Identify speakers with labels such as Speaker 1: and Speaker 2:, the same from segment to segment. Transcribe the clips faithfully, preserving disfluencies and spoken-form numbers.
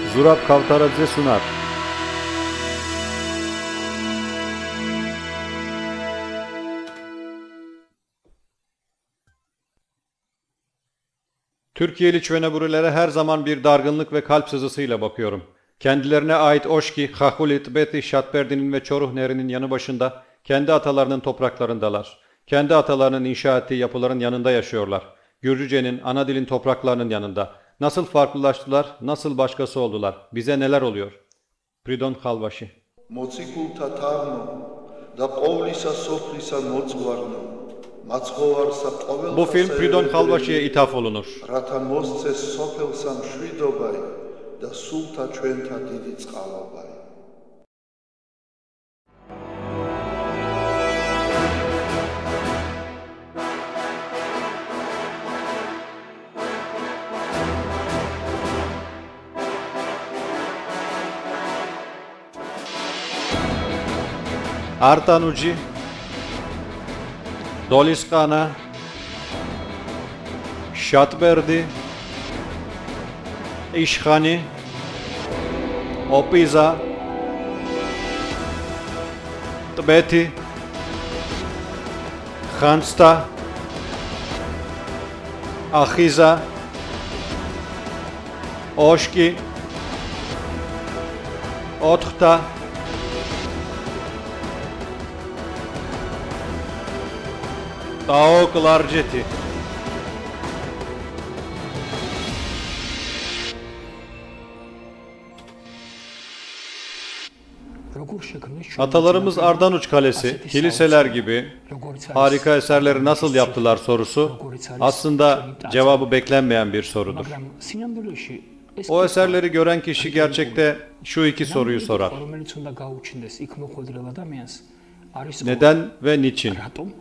Speaker 1: Zurab Kavtaradze sunar. Türkiye'li çöneburilere her zaman bir dargınlık ve kalp sızısıyla bakıyorum. Kendilerine ait Oşki, Hahulit, Beti, Şatberdi'nin ve Çoruh Nehri'nin yanı başında kendi atalarının topraklarındalar. Kendi atalarının inşa ettiği yapıların yanında yaşıyorlar. Gürcüce'nin, ana dilin topraklarının yanında. Nasıl farklılaştılar, nasıl başkası oldular? Bize neler oluyor? Pridon Khalbashi. Bu film Pridon Khalbashi'ye ithaf olunur. Artanuci, Doliskana, Şatberdi, İşhani, Opiza, Tbeti, Khansta, Ahiza, Oşki, Otkta, Taoklarjeti. Atalarımız Ardanuç Kalesi, kiliseler gibi harika eserleri nasıl yaptılar sorusu aslında cevabı beklenmeyen bir sorudur. O eserleri gören kişi gerçekte şu iki soruyu sorar. Neden ve niçin?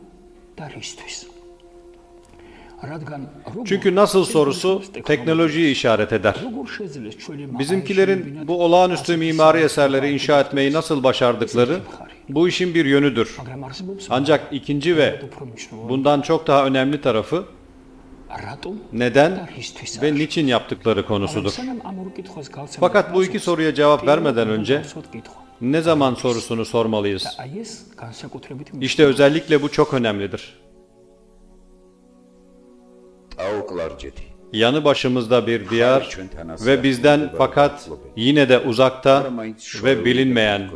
Speaker 1: Çünkü nasıl sorusu teknolojiyi işaret eder. Bizimkilerin bu olağanüstü mimari eserleri inşa etmeyi nasıl başardıkları bu işin bir yönüdür. Ancak ikinci ve bundan çok daha önemli tarafı neden ve niçin yaptıkları konusudur. Fakat bu iki soruya cevap vermeden önce ne zaman sorusunu sormalıyız. İşte özellikle bu çok önemlidir. Yanı başımızda bir diyar ve bizden fakat yine de uzakta ve bilinmeyen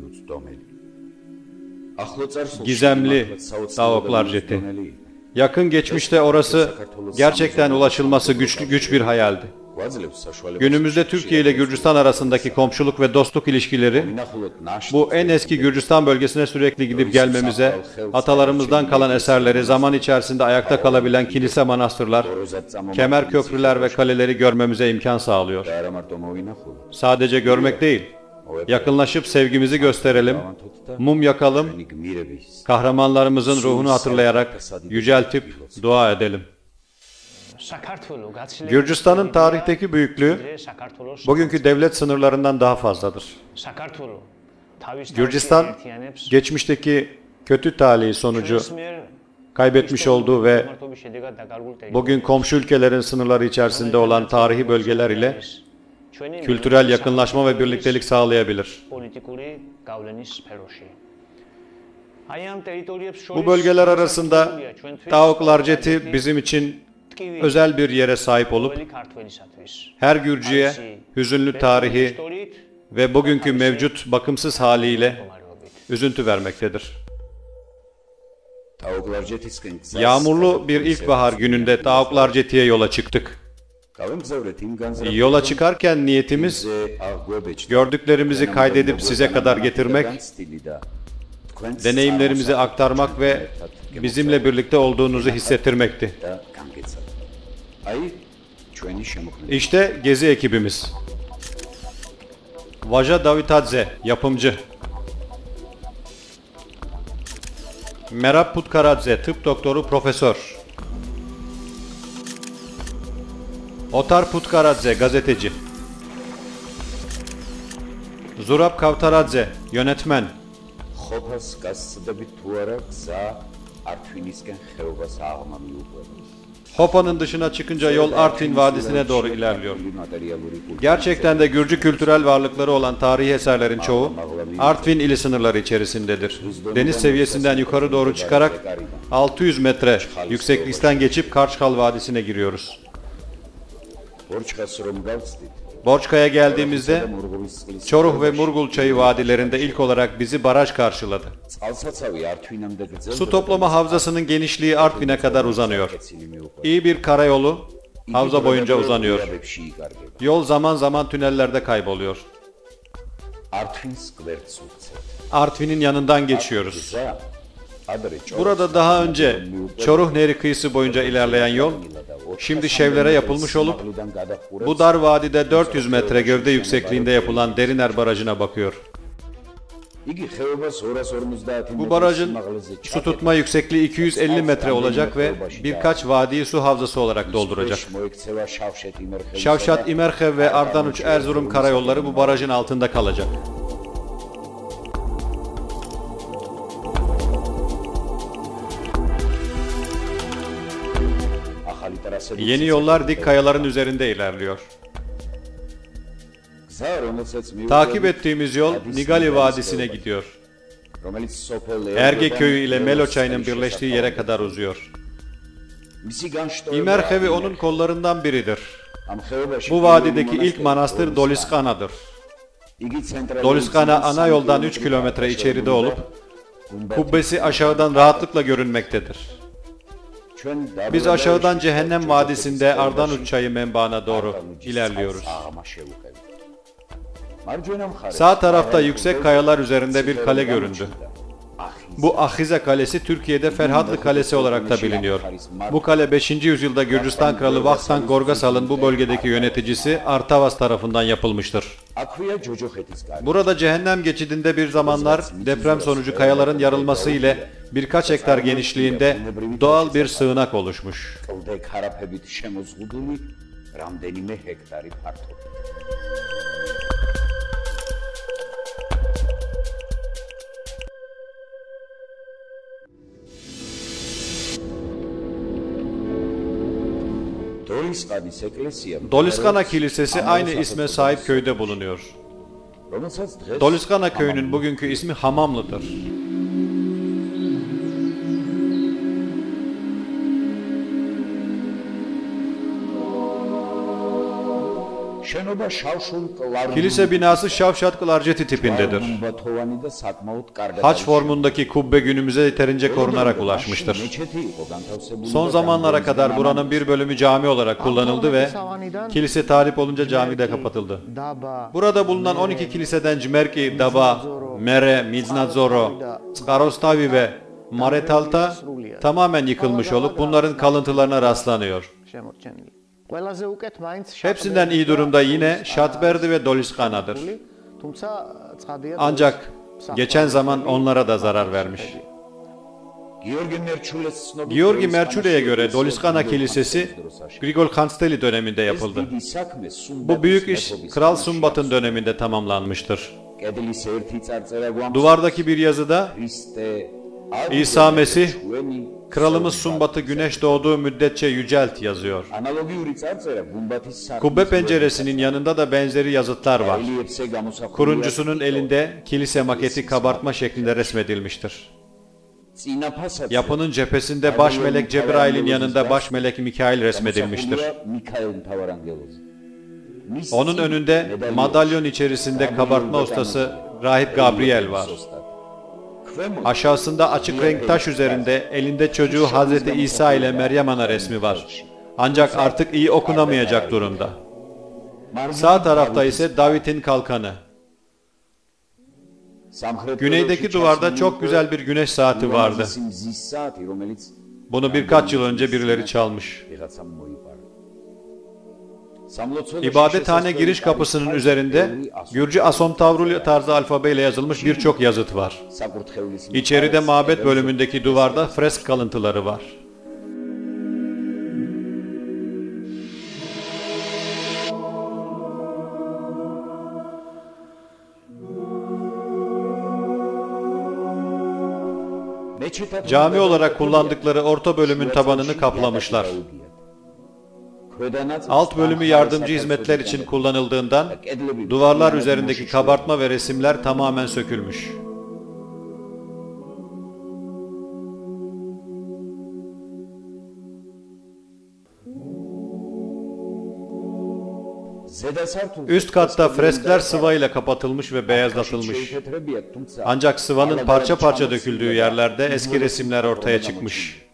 Speaker 1: gizemli Taoklarjeti. Yakın geçmişte orası gerçekten ulaşılması güçlü güç bir hayaldi. Günümüzde Türkiye ile Gürcistan arasındaki komşuluk ve dostluk ilişkileri bu en eski Gürcistan bölgesine sürekli gidip gelmemize, atalarımızdan kalan eserleri, zaman içerisinde ayakta kalabilen kilise, manastırlar, kemer köprüler ve kaleleri görmemize imkan sağlıyor. Sadece görmek değil, yakınlaşıp sevgimizi gösterelim, mum yakalım, kahramanlarımızın ruhunu hatırlayarak yüceltip dua edelim. Gürcistan'ın tarihteki büyüklüğü bugünkü devlet sınırlarından daha fazladır. Gürcistan, geçmişteki kötü talihi sonucu kaybetmiş olduğu ve bugün komşu ülkelerin sınırları içerisinde olan tarihi bölgeler ile kültürel yakınlaşma ve birliktelik sağlayabilir. Bu bölgeler arasında Taoklarjeti bizim için özel bir yere sahip olup her Gürcüye hüzünlü tarihi ve bugünkü mevcut bakımsız haliyle üzüntü vermektedir. Yağmurlu bir ilkbahar gününde Taoklarjeti'ye yola çıktık. Yola çıkarken niyetimiz gördüklerimizi kaydedip size kadar getirmek, deneyimlerimizi aktarmak ve bizimle birlikte olduğunuzu hissettirmekti. İşte gezi ekibimiz. Vaja Davitadze, yapımcı. Merab Putkaradze, tıp doktoru, profesör. Otar Putkaradze, gazeteci. Zurab Kavtaradze, yönetmen. Hopa'nın dışına çıkınca yol Artvin Vadisi'ne doğru ilerliyor. Gerçekten de Gürcü kültürel varlıkları olan tarihi eserlerin çoğu Artvin ili sınırları içerisindedir. Deniz seviyesinden yukarı doğru çıkarak altı yüz metre yükseklikten geçip Karçkal Vadisi'ne giriyoruz. Borçka'ya geldiğimizde Çoruh ve Murgul Çayı vadilerinde ilk olarak bizi baraj karşıladı. Su toplama havzasının genişliği Artvin'e kadar uzanıyor. İyi bir karayolu havza boyunca uzanıyor. Yol zaman zaman tünellerde kayboluyor. Artvin'in yanından geçiyoruz. Burada daha önce Çoruh Nehri kıyısı boyunca ilerleyen yol, şimdi şevlere yapılmış olup, bu dar vadide dört yüz metre gövde yüksekliğinde yapılan Deriner Barajı'na bakıyor. Bu barajın su tutma yüksekliği iki yüz elli metre olacak ve birkaç vadiyi su havzası olarak dolduracak. Şavşat, İmerhev ve Ardanuç Erzurum karayolları bu barajın altında kalacak. Yeni yollar dik kayaların üzerinde ilerliyor. Takip ettiğimiz yol Nigali Vadisi'ne gidiyor. Erge Köyü ile Melo Çayı'nın birleştiği yere kadar uzuyor. İmerhevi onun kollarından biridir. Bu vadideki ilk manastır Doliskana'dır. Doliskana ana yoldan üç kilometre içeride olup, kubbesi aşağıdan rahatlıkla görünmektedir. Biz aşağıdan Cehennem Vadisi'nde Ardanuç Çayı menbaına doğru ilerliyoruz. Sağ tarafta yüksek kayalar üzerinde bir kale göründü. Bu Ahize Kalesi Türkiye'de Ferhatlı Kalesi olarak da biliniyor. Bu kale beşinci yüzyılda Gürcistan Kralı Vakhtang Gorgasal'ın bu bölgedeki yöneticisi Artavas tarafından yapılmıştır. Burada Cehennem geçidinde bir zamanlar deprem sonucu kayaların yarılması ile birkaç hektar genişliğinde doğal bir sığınak oluşmuş. Doliskana Kilisesi aynı isme sahip köyde bulunuyor. Doliskana köyünün bugünkü ismi Hamamlı'dır. Kilise binası Şavşat Klarjeti tipindedir. Haç formundaki kubbe günümüze yeterince korunarak ulaşmıştır. Son zamanlara kadar buranın bir bölümü cami olarak kullanıldı ve kilise tahrip olunca cami de kapatıldı. Burada bulunan on iki kiliseden Cmerki, Daba, Mere, Miznadzoro, Skarostavi ve Maretalta tamamen yıkılmış olup bunların kalıntılarına rastlanıyor. Hepsinden iyi durumda yine Şatberdi ve Doliskana'dır. Ancak geçen zaman onlara da zarar vermiş. Georgi Merçule'ye göre Doliskana Kilisesi Grigol Khansteli döneminde yapıldı. Bu büyük iş Kral Sumbat'ın döneminde tamamlanmıştır. Duvardaki bir yazıda İsa Mesih, Kralımız Sumbat'ı güneş doğduğu müddetçe yücelt yazıyor. Kubbe penceresinin yanında da benzeri yazıtlar var. Kuruncusunun elinde kilise maketi kabartma şeklinde resmedilmiştir. Yapının cephesinde baş melek Cebrail'in yanında baş melek Mikail resmedilmiştir. Onun önünde madalyon içerisinde kabartma ustası Rahip Gabriel var. Aşağısında açık renk taş üzerinde elinde çocuğu Hazreti İsa ile Meryem Ana resmi var. Ancak artık iyi okunamayacak durumda. Sağ tarafta ise David'in kalkanı. Güneydeki duvarda çok güzel bir güneş saati vardı. Bunu birkaç yıl önce birileri çalmış. İbadethane giriş kapısının üzerinde Gürcü Asomtavruli tarzı alfabeyle yazılmış birçok yazıt var. İçeride mabet bölümündeki duvarda fresk kalıntıları var. Cami olarak kullandıkları orta bölümün tabanını kaplamışlar. Alt bölümü yardımcı hizmetler için kullanıldığından duvarlar üzerindeki kabartma ve resimler tamamen sökülmüş. Üst katta freskler sıvayla kapatılmış ve beyazlatılmış. Ancak sıvanın parça parça döküldüğü yerlerde eski resimler ortaya çıkmış.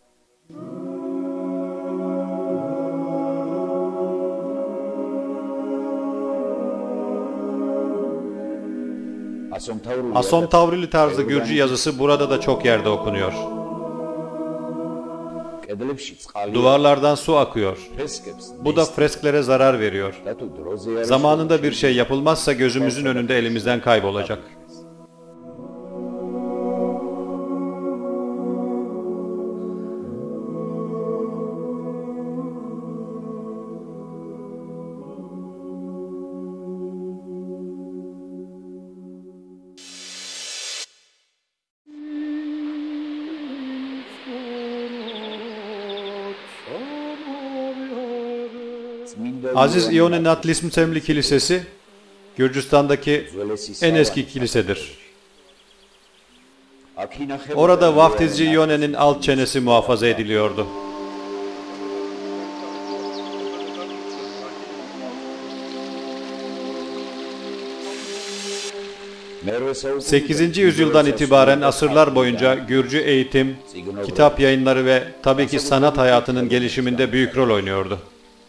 Speaker 1: Asomtavrili tarzı Gürcü yazısı burada da çok yerde okunuyor. Duvarlardan su akıyor. Bu da fresklere zarar veriyor. Zamanında bir şey yapılmazsa gözümüzün önünde elimizden kaybolacak. Aziz İone Natlism Temli Kilisesi, Gürcistan'daki en eski kilisedir. Orada vaftizci İone'nin alt çenesi muhafaza ediliyordu. sekizinci yüzyıldan itibaren asırlar boyunca Gürcü eğitim, kitap yayınları ve tabii ki sanat hayatının gelişiminde büyük rol oynuyordu.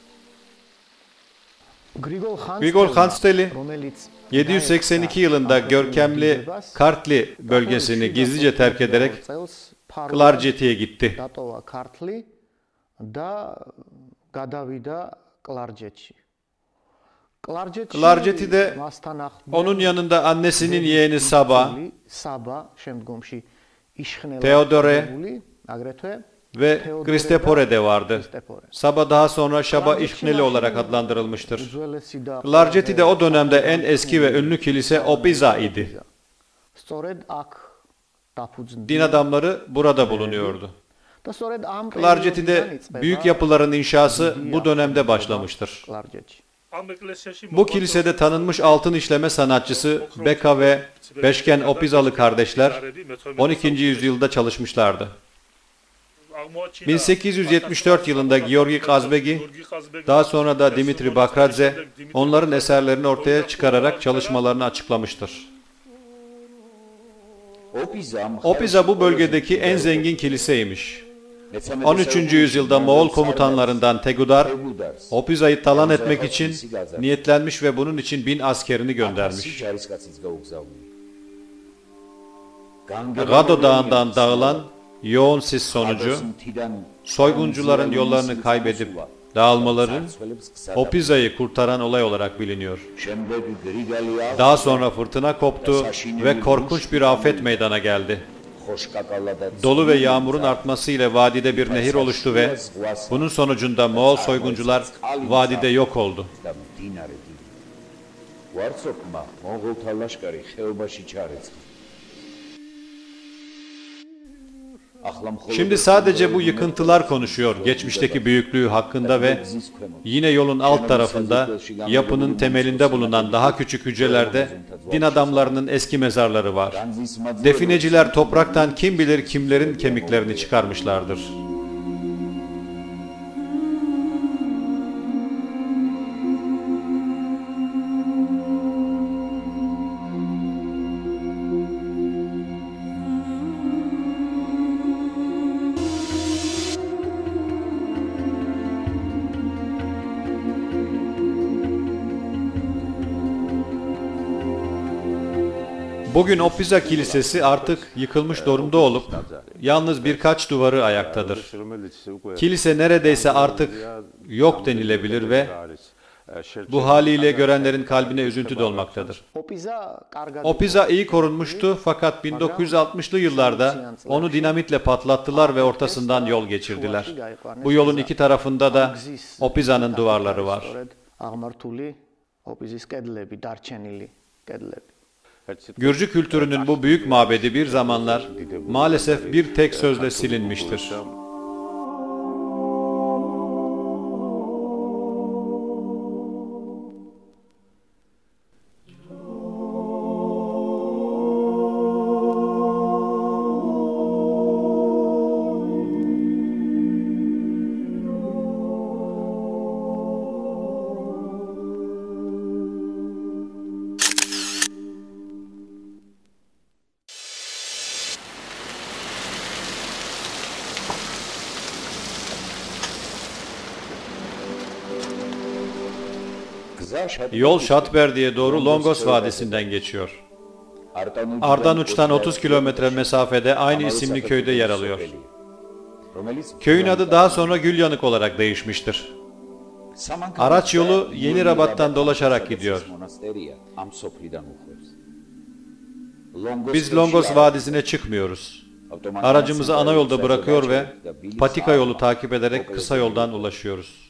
Speaker 1: Grigol Khansteli, yedi yüz seksen iki yılında görkemli Kartli bölgesini gizlice terk ederek Klarjeti'ye gitti. Klarjeti'de onun yanında annesinin yeğeni Saba, Theodore ve Kristepore de vardı. Saba daha sonra Şaba İşkneli olarak adlandırılmıştır. Klarjeti'de o dönemde en eski ve ünlü kilise Opiza idi. Din adamları burada bulunuyordu. Klarjeti'de büyük yapıların inşası bu dönemde başlamıştır. Bu kilisede tanınmış altın işleme sanatçısı Beka ve Beşken Opizalı kardeşler on ikinci yüzyılda çalışmışlardı. bin sekiz yüz yetmiş dört yılında Georgi Kazbegi, daha sonra da Dimitri Bakradze, onların eserlerini ortaya çıkararak çalışmalarını açıklamıştır. Opiza bu bölgedeki en zengin kiliseymiş. on üçüncü yüzyılda Moğol komutanlarından Tegudar, Opiza'yı talan etmek için niyetlenmiş ve bunun için bin askerini göndermiş. Gado Dağı'ndan dağılan yoğun sis sonucu, soyguncuların yollarını kaybedip dağılmaları, Opiza'yı kurtaran olay olarak biliniyor. Daha sonra fırtına koptu ve korkunç bir afet meydana geldi. Dolu ve yağmurun artmasıyla vadide bir nehir oluştu ve bunun sonucunda Moğol soyguncular vadide yok oldu. Şimdi sadece bu yıkıntılar konuşuyor geçmişteki büyüklüğü hakkında ve yine yolun alt tarafında yapının temelinde bulunan daha küçük hücrelerde din adamlarının eski mezarları var. Defineciler topraktan kim bilir kimlerin kemiklerini çıkarmışlardır. Bugün Opiza Kilisesi artık yıkılmış durumda olup yalnız birkaç duvarı ayaktadır. Kilise neredeyse artık yok denilebilir ve bu haliyle görenlerin kalbine üzüntü dolmaktadır. Opiza iyi korunmuştu fakat bin dokuz yüz altmışlı yıllarda onu dinamitle patlattılar ve ortasından yol geçirdiler. Bu yolun iki tarafında da Opiza'nın duvarları var. Gürcü kültürünün bu büyük mabedi bir zamanlar maalesef bir tek sözle silinmiştir. Yol Şatberdi'ye doğru Longos Vadisi'nden geçiyor. Ardanuç'tan otuz kilometre mesafede aynı isimli köyde yer alıyor. Köyün adı daha sonra Gülyanık olarak değişmiştir. Araç yolu Yeni Rabat'tan dolaşarak gidiyor. Biz Longos Vadisi'ne çıkmıyoruz. Aracımızı ana yolda bırakıyor ve patika yolu takip ederek kısa yoldan ulaşıyoruz.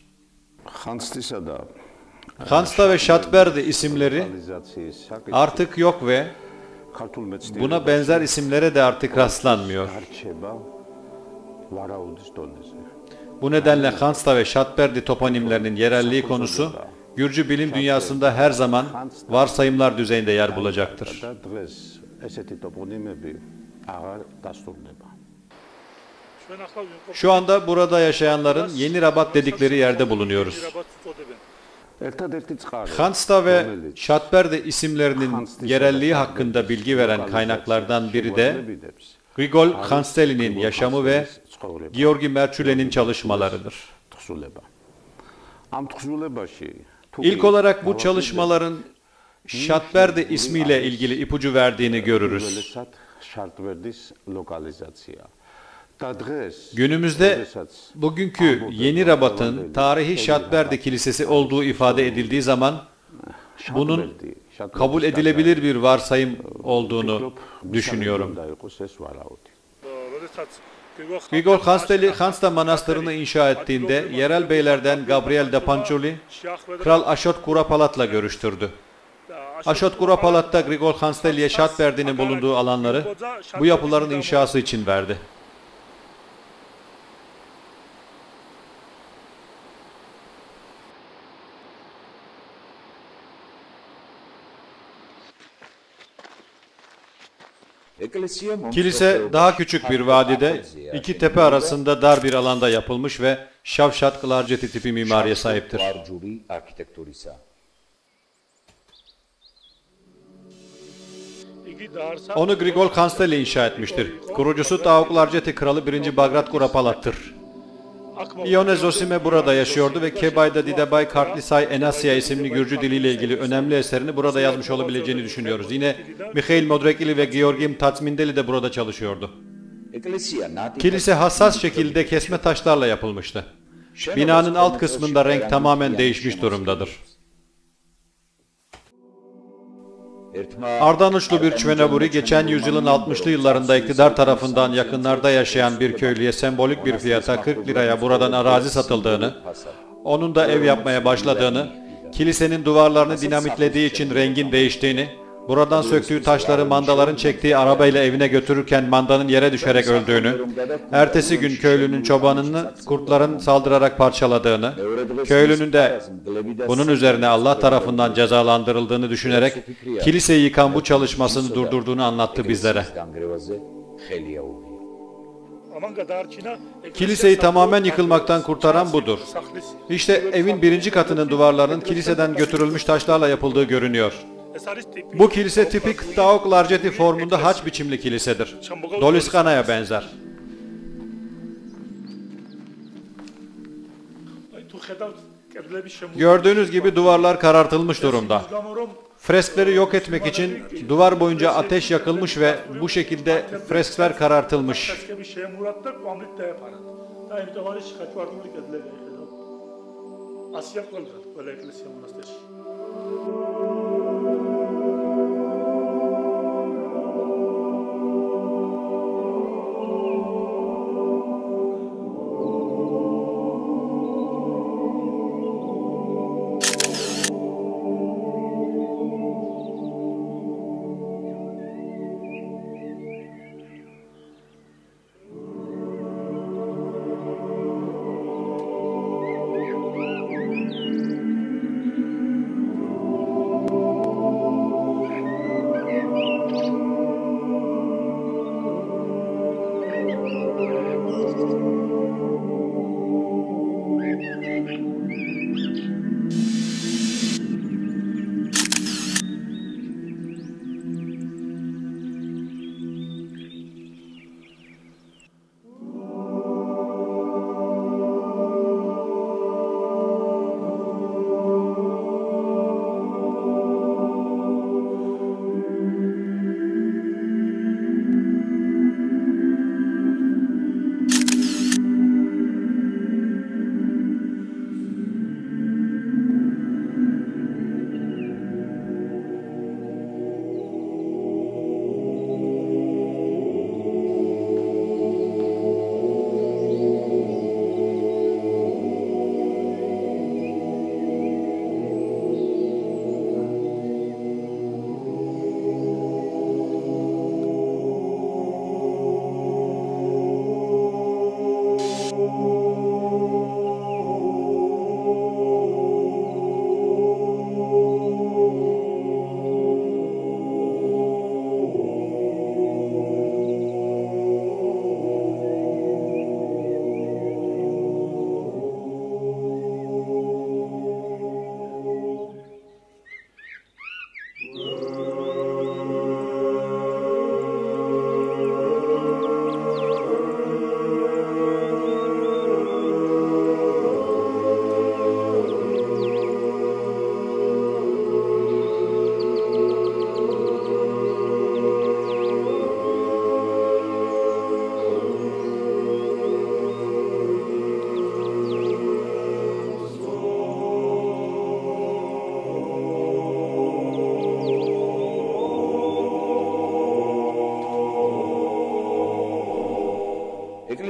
Speaker 1: Khansta ve Şatberdi isimleri artık yok ve buna benzer isimlere de artık rastlanmıyor. Bu nedenle Khansta ve Şatberdi toponimlerinin yerelliği konusu Gürcü bilim dünyasında her zaman varsayımlar düzeyinde yer bulacaktır. Şu anda burada yaşayanların Yeni Rabat dedikleri yerde bulunuyoruz. Khansta ve Şatberdi isimlerinin yerelliği hakkında bilgi veren kaynaklardan biri de Grigol Khansteli'nin yaşamı ve Georgi Merçule'nin çalışmalarıdır. İlk olarak bu çalışmaların Şatberdi ismiyle ilgili ipucu verdiğini görürüz. Günümüzde bugünkü Yeni Rabat'ın tarihi Şatberdi Kilisesi olduğu ifade edildiği zaman bunun kabul edilebilir bir varsayım olduğunu düşünüyorum. Grigol Khansteli, Khansta Manastırı'nı inşa ettiğinde yerel beylerden Gabriel de Pancholi, Kral Ashot Kurapalat'la görüştürdü. Ashot Kurapalat da Grigol Khansteli'ye Şatberdi'nin bulunduğu alanları bu yapıların inşası için verdi. Kilise daha küçük bir vadide, iki tepe arasında dar bir alanda yapılmış ve şavşat klarceti tipi mimariye sahiptir. Onu Grigol Khansteli inşa etmiştir. Kurucusu Tağuk Larceti Kralı birinci Bagrat Kurapalat'tır. İone Zosime burada yaşıyordu ve Kebay'da Didebay Kartlisay Enasya isimli Gürcü diliyle ilgili önemli eserini burada yazmış olabileceğini düşünüyoruz. Yine Mikhail Modrekili ve Georgim Tatsmindeli de burada çalışıyordu. Kilise hassas şekilde kesme taşlarla yapılmıştı. Binanın alt kısmında renk tamamen değişmiş durumdadır. Ardanuçlu bir Çveneburi geçen yüzyılın altmışlı yıllarında iktidar tarafından yakınlarda yaşayan bir köylüye sembolik bir fiyata kırk liraya buradan arazi satıldığını, onun da ev yapmaya başladığını, kilisenin duvarlarını dinamitlediği için rengin değiştiğini, buradan söktüğü taşları mandaların çektiği arabayla evine götürürken mandanın yere düşerek öldüğünü, ertesi gün köylünün çobanını kurtların saldırarak parçaladığını, köylünün de bunun üzerine Allah tarafından cezalandırıldığını düşünerek kiliseyi yıkan bu çalışmasını durdurduğunu anlattı bizlere. Kiliseyi tamamen yıkılmaktan kurtaran budur. İşte evin birinci katının duvarlarının kiliseden götürülmüş taşlarla yapıldığı görünüyor. Bu kilise tipik Tağuk Larceti formunda haç biçimli kilisedir. Doliskana'ya benzer. Gördüğünüz gibi duvarlar karartılmış durumda. Freskleri yok etmek için duvar boyunca ateş yakılmış ve bu şekilde freskler karartılmış.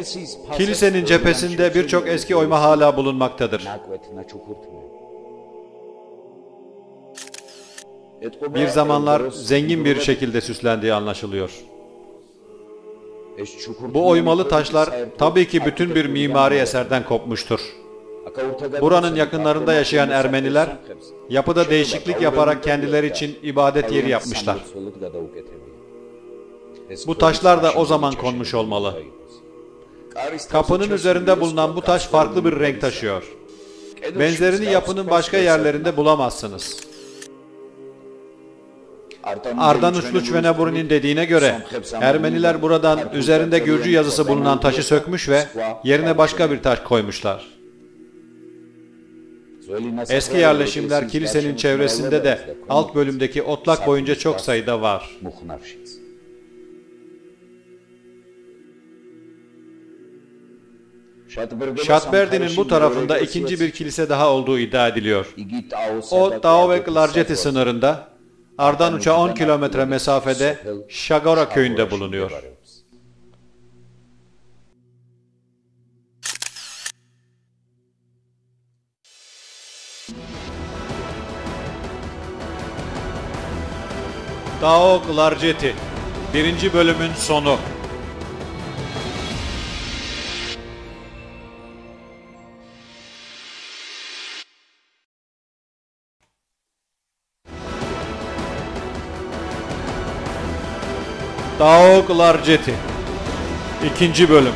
Speaker 1: Kilisenin cephesinde birçok eski oyma hala bulunmaktadır. Bir zamanlar zengin bir şekilde süslendiği anlaşılıyor. Bu oymalı taşlar tabii ki bütün bir mimari eserden kopmuştur. Buranın yakınlarında yaşayan Ermeniler yapıda değişiklik yaparak kendileri için ibadet yeri yapmışlar. Bu taşlar da o zaman konmuş olmalı. Kapının üzerinde bulunan bu taş farklı bir renk taşıyor. Benzerini yapının başka yerlerinde bulamazsınız. Ardan Usluç ve Neburi'nin dediğine göre Ermeniler buradan üzerinde Gürcü yazısı bulunan taşı sökmüş ve yerine başka bir taş koymuşlar. Eski yerleşimler kilisenin çevresinde de alt bölümdeki otlak boyunca çok sayıda var. Şatberdi'nin bu tarafında ikinci bir kilise daha olduğu iddia ediliyor. O Dao ve Glargeti sınırında, Ardanuç'a on kilometre mesafede Şagora köyünde bulunuyor. Dao Glargeti, birinci bölümün sonu. Dao Glargeti, ikinci bölüm.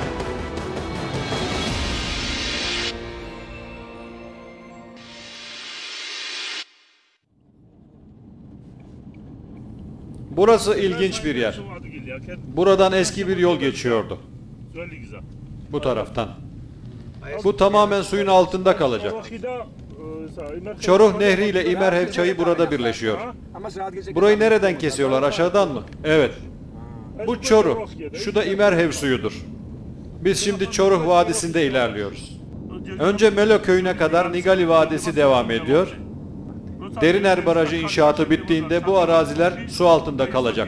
Speaker 1: Burası ilginç bir yer. Buradan eski bir yol geçiyordu. Bu taraftan. Bu tamamen suyun altında kalacak. Çoruh Nehri ile İmerhev çayı burada birleşiyor. Burayı nereden kesiyorlar? Aşağıdan mı? Evet. Bu Çoruh. Şu da İmerhev suyudur. Biz şimdi Çoruh Vadisi'nde ilerliyoruz. Önce Melo köyüne kadar Nigali Vadisi devam ediyor. Deriner Barajı inşaatı bittiğinde bu araziler su altında kalacak.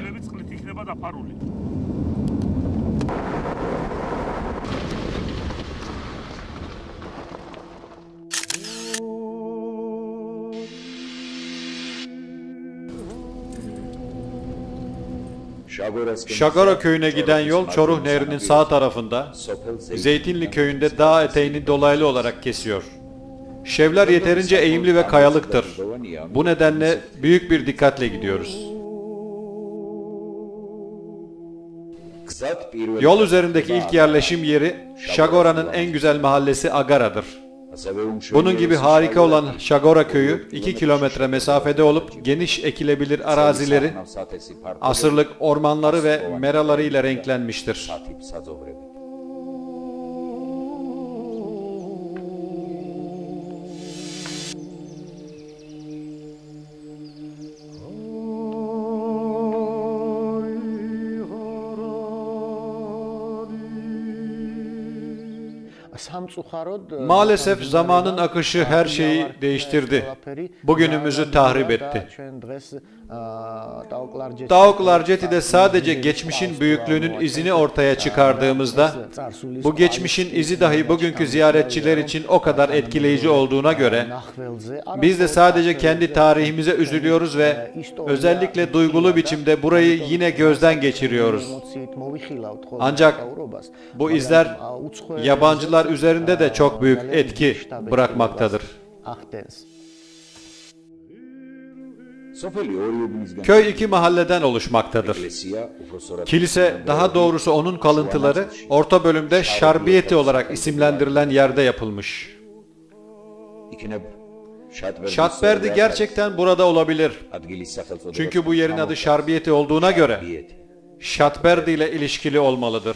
Speaker 1: Şagora köyüne giden yol Çoruh Nehri'nin sağ tarafında, Zeytinli köyünde dağ eteğini dolaylı olarak kesiyor. Şevler yeterince eğimli ve kayalıktır. Bu nedenle büyük bir dikkatle gidiyoruz. Yol üzerindeki ilk yerleşim yeri Şagora'nın en güzel mahallesi Agara'dır. Bunun gibi harika olan Şagora köyü iki kilometre mesafede olup geniş ekilebilir arazileri, asırlık ormanları ve meraları ile renklenmiştir. Maalesef zamanın akışı her şeyi değiştirdi. Bugünümüzü tahrip etti. Dao Glargeti'de sadece geçmişin büyüklüğünün izini ortaya çıkardığımızda, bu geçmişin izi dahi bugünkü ziyaretçiler için o kadar etkileyici olduğuna göre, biz de sadece kendi tarihimize üzülüyoruz ve özellikle duygulu biçimde burayı yine gözden geçiriyoruz. Ancak bu izler yabancılar üzerinde de çok büyük etki bırakmaktadır. Köy iki mahalleden oluşmaktadır. Kilise, daha doğrusu onun kalıntıları, orta bölümde Şarbiyeti olarak isimlendirilen yerde yapılmış. Şatberdi gerçekten burada olabilir. Çünkü bu yerin adı Şarbiyeti olduğuna göre Şatberdi ile ilişkili olmalıdır.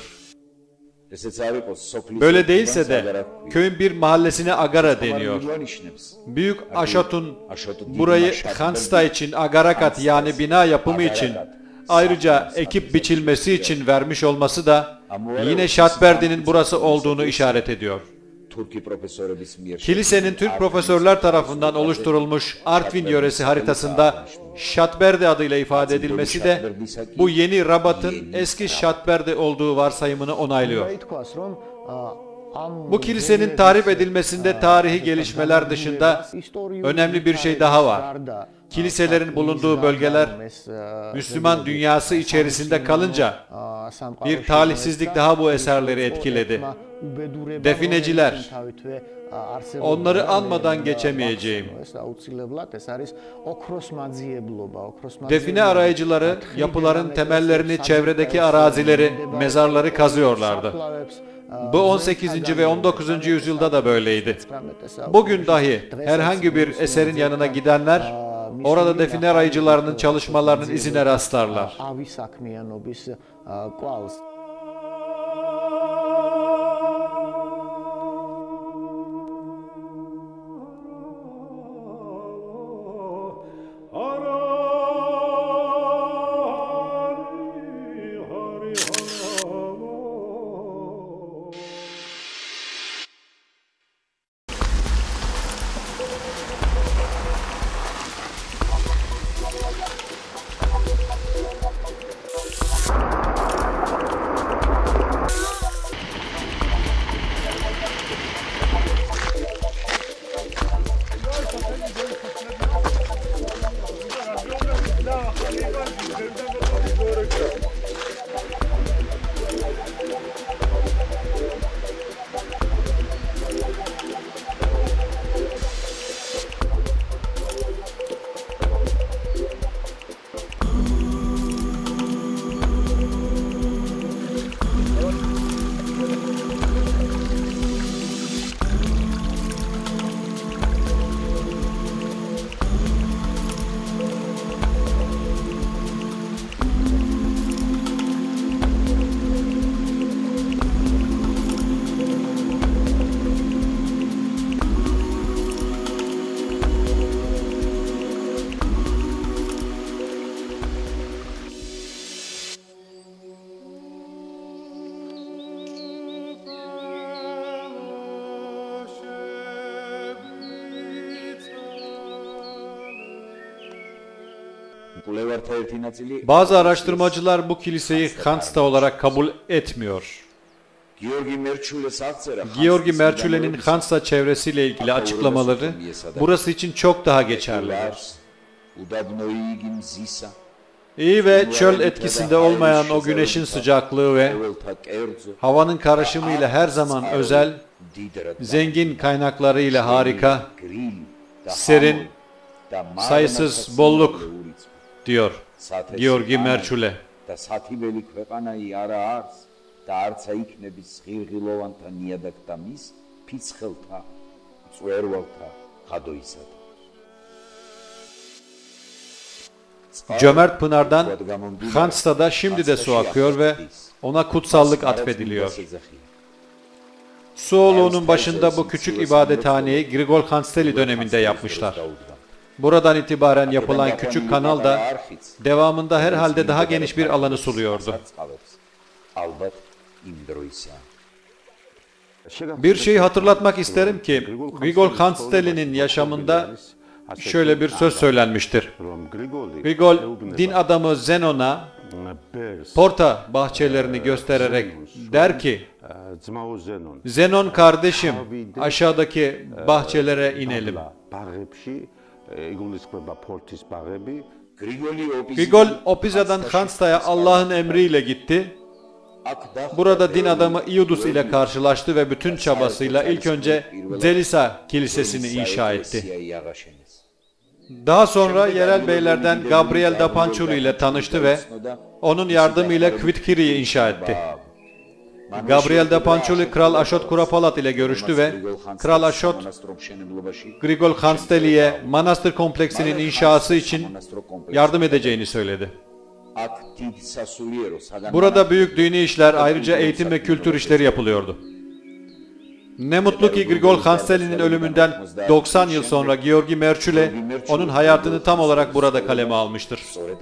Speaker 1: Böyle değilse de köyün bir mahallesine Agara deniyor. Büyük Aşotun burayı Khansta için agarakat yani bina yapımı için, ayrıca ekip biçilmesi için vermiş olması da yine Şatberdi'nin burası olduğunu işaret ediyor. Kilisenin Türk profesörler tarafından oluşturulmuş Artvin yöresi haritasında Şatberdi adıyla ifade edilmesi de bu yeni Rabat'ın eski Şatberdi olduğu varsayımını onaylıyor. Bu kilisenin tahrip edilmesinde tarihi gelişmeler dışında önemli bir şey daha var. Kiliselerin bulunduğu bölgeler Müslüman dünyası içerisinde kalınca bir talihsizlik daha bu eserleri etkiledi. Defineciler, onları anmadan geçemeyeceğim. Define arayıcıları yapıların temellerini, çevredeki arazileri, mezarları kazıyorlardı. Bu on sekizinci ve on dokuzuncu yüzyılda da böyleydi. Bugün dahi herhangi bir eserin yanına gidenler orada define arayıcılarının çalışmalarının izine rastlarlar. Bazı araştırmacılar bu kiliseyi Khansta olarak kabul etmiyor. Georgi Merçule'nin Khansta çevresiyle ilgili açıklamaları burası için çok daha geçerlidir. İyi ve çöl etkisinde olmayan o güneşin sıcaklığı ve havanın karışımıyla her zaman özel, zengin kaynaklarıyla harika, serin, sayısız bolluk diyor Georgi Merçule. Cömert Pınar'dan Khansta'da şimdi de su akıyor ve ona kutsallık atfediliyor. Suoluğunun başında bu küçük ibadethaneyi Grigol Khansteli döneminde yapmışlar. Buradan itibaren yapılan küçük kanal da devamında herhalde daha geniş bir alanı suluyordu. Bir şeyi hatırlatmak isterim ki Grigol Khansteli'nin yaşamında şöyle bir söz söylenmiştir. Grigol, din adamı Zenon'a porta bahçelerini göstererek der ki, Zenon kardeşim, aşağıdaki bahçelere inelim. Grigol Opiza'dan Khansta'ya Allah'ın emriyle gitti. Burada din adamı Iudus ile karşılaştı ve bütün çabasıyla ilk önce Zelisa Kilisesi'ni inşa etti. Daha sonra yerel beylerden Gabriel da Panciulu ile tanıştı ve onun yardımıyla Kvitkiri'yi inşa etti. Gabriel da Panciulu Kral Ashot Kurapalat ile görüştü ve Kral Ashot, Grigol Khansteli'ye manastır kompleksinin inşası için yardım edeceğini söyledi. Burada büyük dini işler, ayrıca eğitim ve kültür işleri yapılıyordu. Ne mutlu ki Grigol Khansteli'nin ölümünden doksan yıl sonra Georgi Merçule onun hayatını tam olarak burada kaleme almıştır.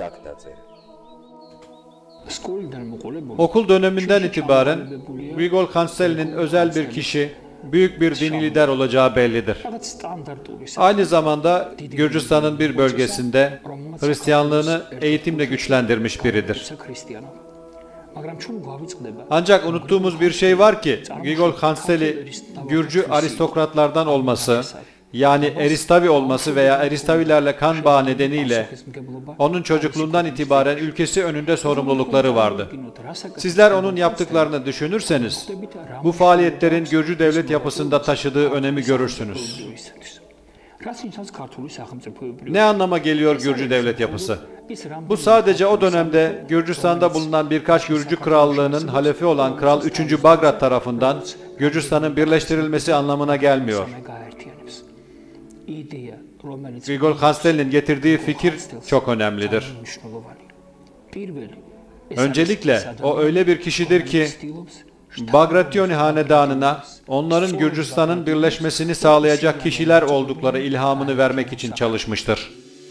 Speaker 1: Okul döneminden itibaren Grigol Khansteli'nin özel bir kişi, büyük bir dini lider olacağı bellidir. Aynı zamanda Gürcistan'ın bir bölgesinde Hristiyanlığını eğitimle güçlendirmiş biridir. Ancak unuttuğumuz bir şey var ki Grigol Khansteli Gürcü aristokratlardan olması, yani Eristavi olması veya Eristavilerle kan bağı nedeniyle onun çocukluğundan itibaren ülkesi önünde sorumlulukları vardı. Sizler onun yaptıklarını düşünürseniz bu faaliyetlerin Gürcü devlet yapısında taşıdığı önemi görürsünüz. Ne anlama geliyor Gürcü devlet yapısı? Bu sadece o dönemde Gürcistan'da bulunan birkaç Gürcü krallığının halefi olan Kral üçüncü Bagrat tarafından Gürcistan'ın birleştirilmesi anlamına gelmiyor. Grigol Khansteli'nin getirdiği fikir çok önemlidir. Öncelikle o öyle bir kişidir ki Bagrationi hanedanına onların Gürcistan'ın birleşmesini sağlayacak kişiler oldukları ilhamını vermek için çalışmıştır.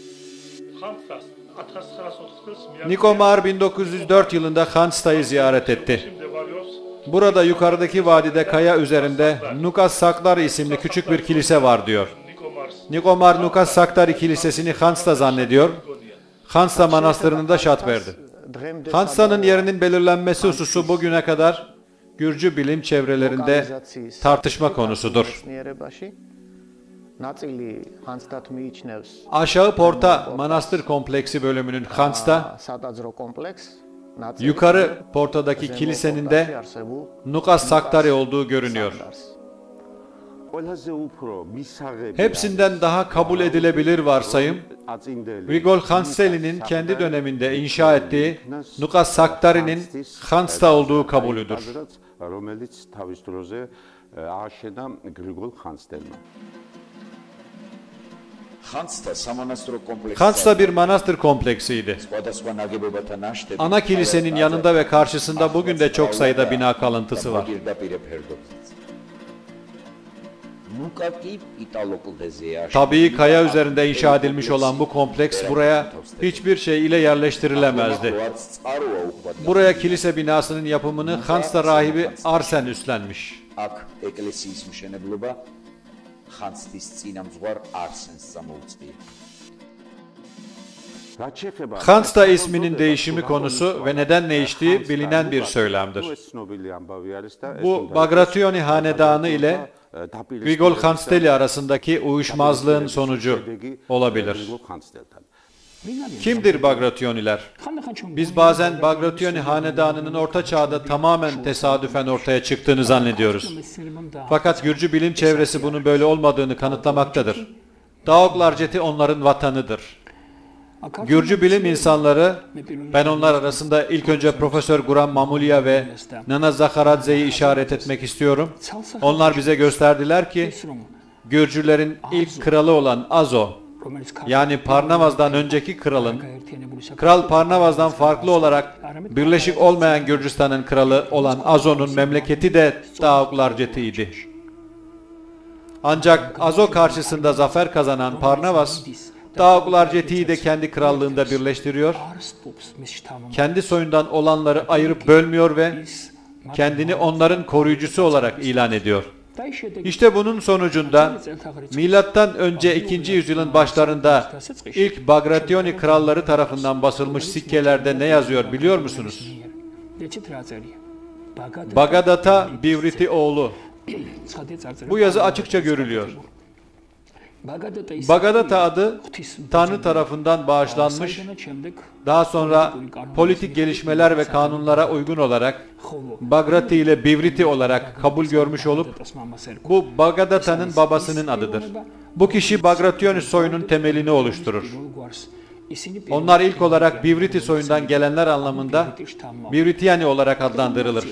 Speaker 1: Nikomar bin dokuz yüz dört yılında Khansta'yı ziyaret etti. Burada yukarıdaki vadide kaya üzerinde Nukas Saktari isimli küçük bir kilise var diyor. Nikomar Nukas Saktari kilisesini Khansta zannediyor. Khansta manastırını da şat verdi. Khansta'nın yerinin belirlenmesi hususu bugüne kadar Gürcü bilim çevrelerinde tartışma konusudur. Aşağı Porta Manastır Kompleksi bölümünün Khansta, yukarı Porta'daki kilisenin de Nukas Saktari olduğu görünüyor. Hepsinden daha kabul edilebilir varsayım, Grigol Khansteli'nin kendi döneminde inşa ettiği Nukas Saktari'nin Khansta olduğu kabulüdür. Khansta bir manastır kompleksiydi. Ana kilisenin yanında ve karşısında bugün de çok sayıda bina kalıntısı var. Tabii kaya üzerinde inşa edilmiş olan bu kompleks buraya hiçbir şey ile yerleştirilemezdi. Buraya kilise binasının yapımını Khansta rahibi Arsen üstlenmiş. Khansta isminin değişimi konusu ve neden değiştiği bilinen bir söylemdir. Bu Bagrationi hanedanı ile Grigol Khansteli arasındaki uyuşmazlığın sonucu olabilir. Kimdir Bagrationiler? Biz bazen Bagrationi hanedanının Orta Çağ'da tamamen tesadüfen ortaya çıktığını zannediyoruz. Fakat Gürcü bilim çevresi bunun böyle olmadığını kanıtlamaktadır. Daoklarceti onların vatanıdır. Gürcü bilim insanları, ben onlar arasında ilk önce Profesör Guram Mamulya ve Nana Zakharadze'yi işaret etmek istiyorum. Onlar bize gösterdiler ki Gürcülerin ilk kralı olan Azo, yani Parnavaz'dan önceki kralın, Kral Parnavaz'dan farklı olarak birleşik olmayan Gürcistan'ın kralı olan Azo'nun memleketi de Daoklarceti'ydi. Ancak Azo karşısında zafer kazanan Parnavaz, Daoklarceti'yi de kendi krallığında birleştiriyor, kendi soyundan olanları ayırıp bölmüyor ve kendini onların koruyucusu olarak ilan ediyor. İşte bunun sonucunda milattan önce ikinci yüzyılın başlarında ilk Bagrationi kralları tarafından basılmış sikkelerde ne yazıyor biliyor musunuz? Bagadata Bivriti oğlu. Bu yazı açıkça görülüyor. Bagadata adı Tanrı tarafından bağışlanmış, daha sonra politik gelişmeler ve kanunlara uygun olarak Bagrati ile Bivriti olarak kabul görmüş olup bu Bagadata'nın babasının adıdır. Bu kişi Bagrationi soyunun temelini oluşturur. Onlar ilk olarak Bivriti soyundan gelenler anlamında Bivritiani olarak adlandırılır.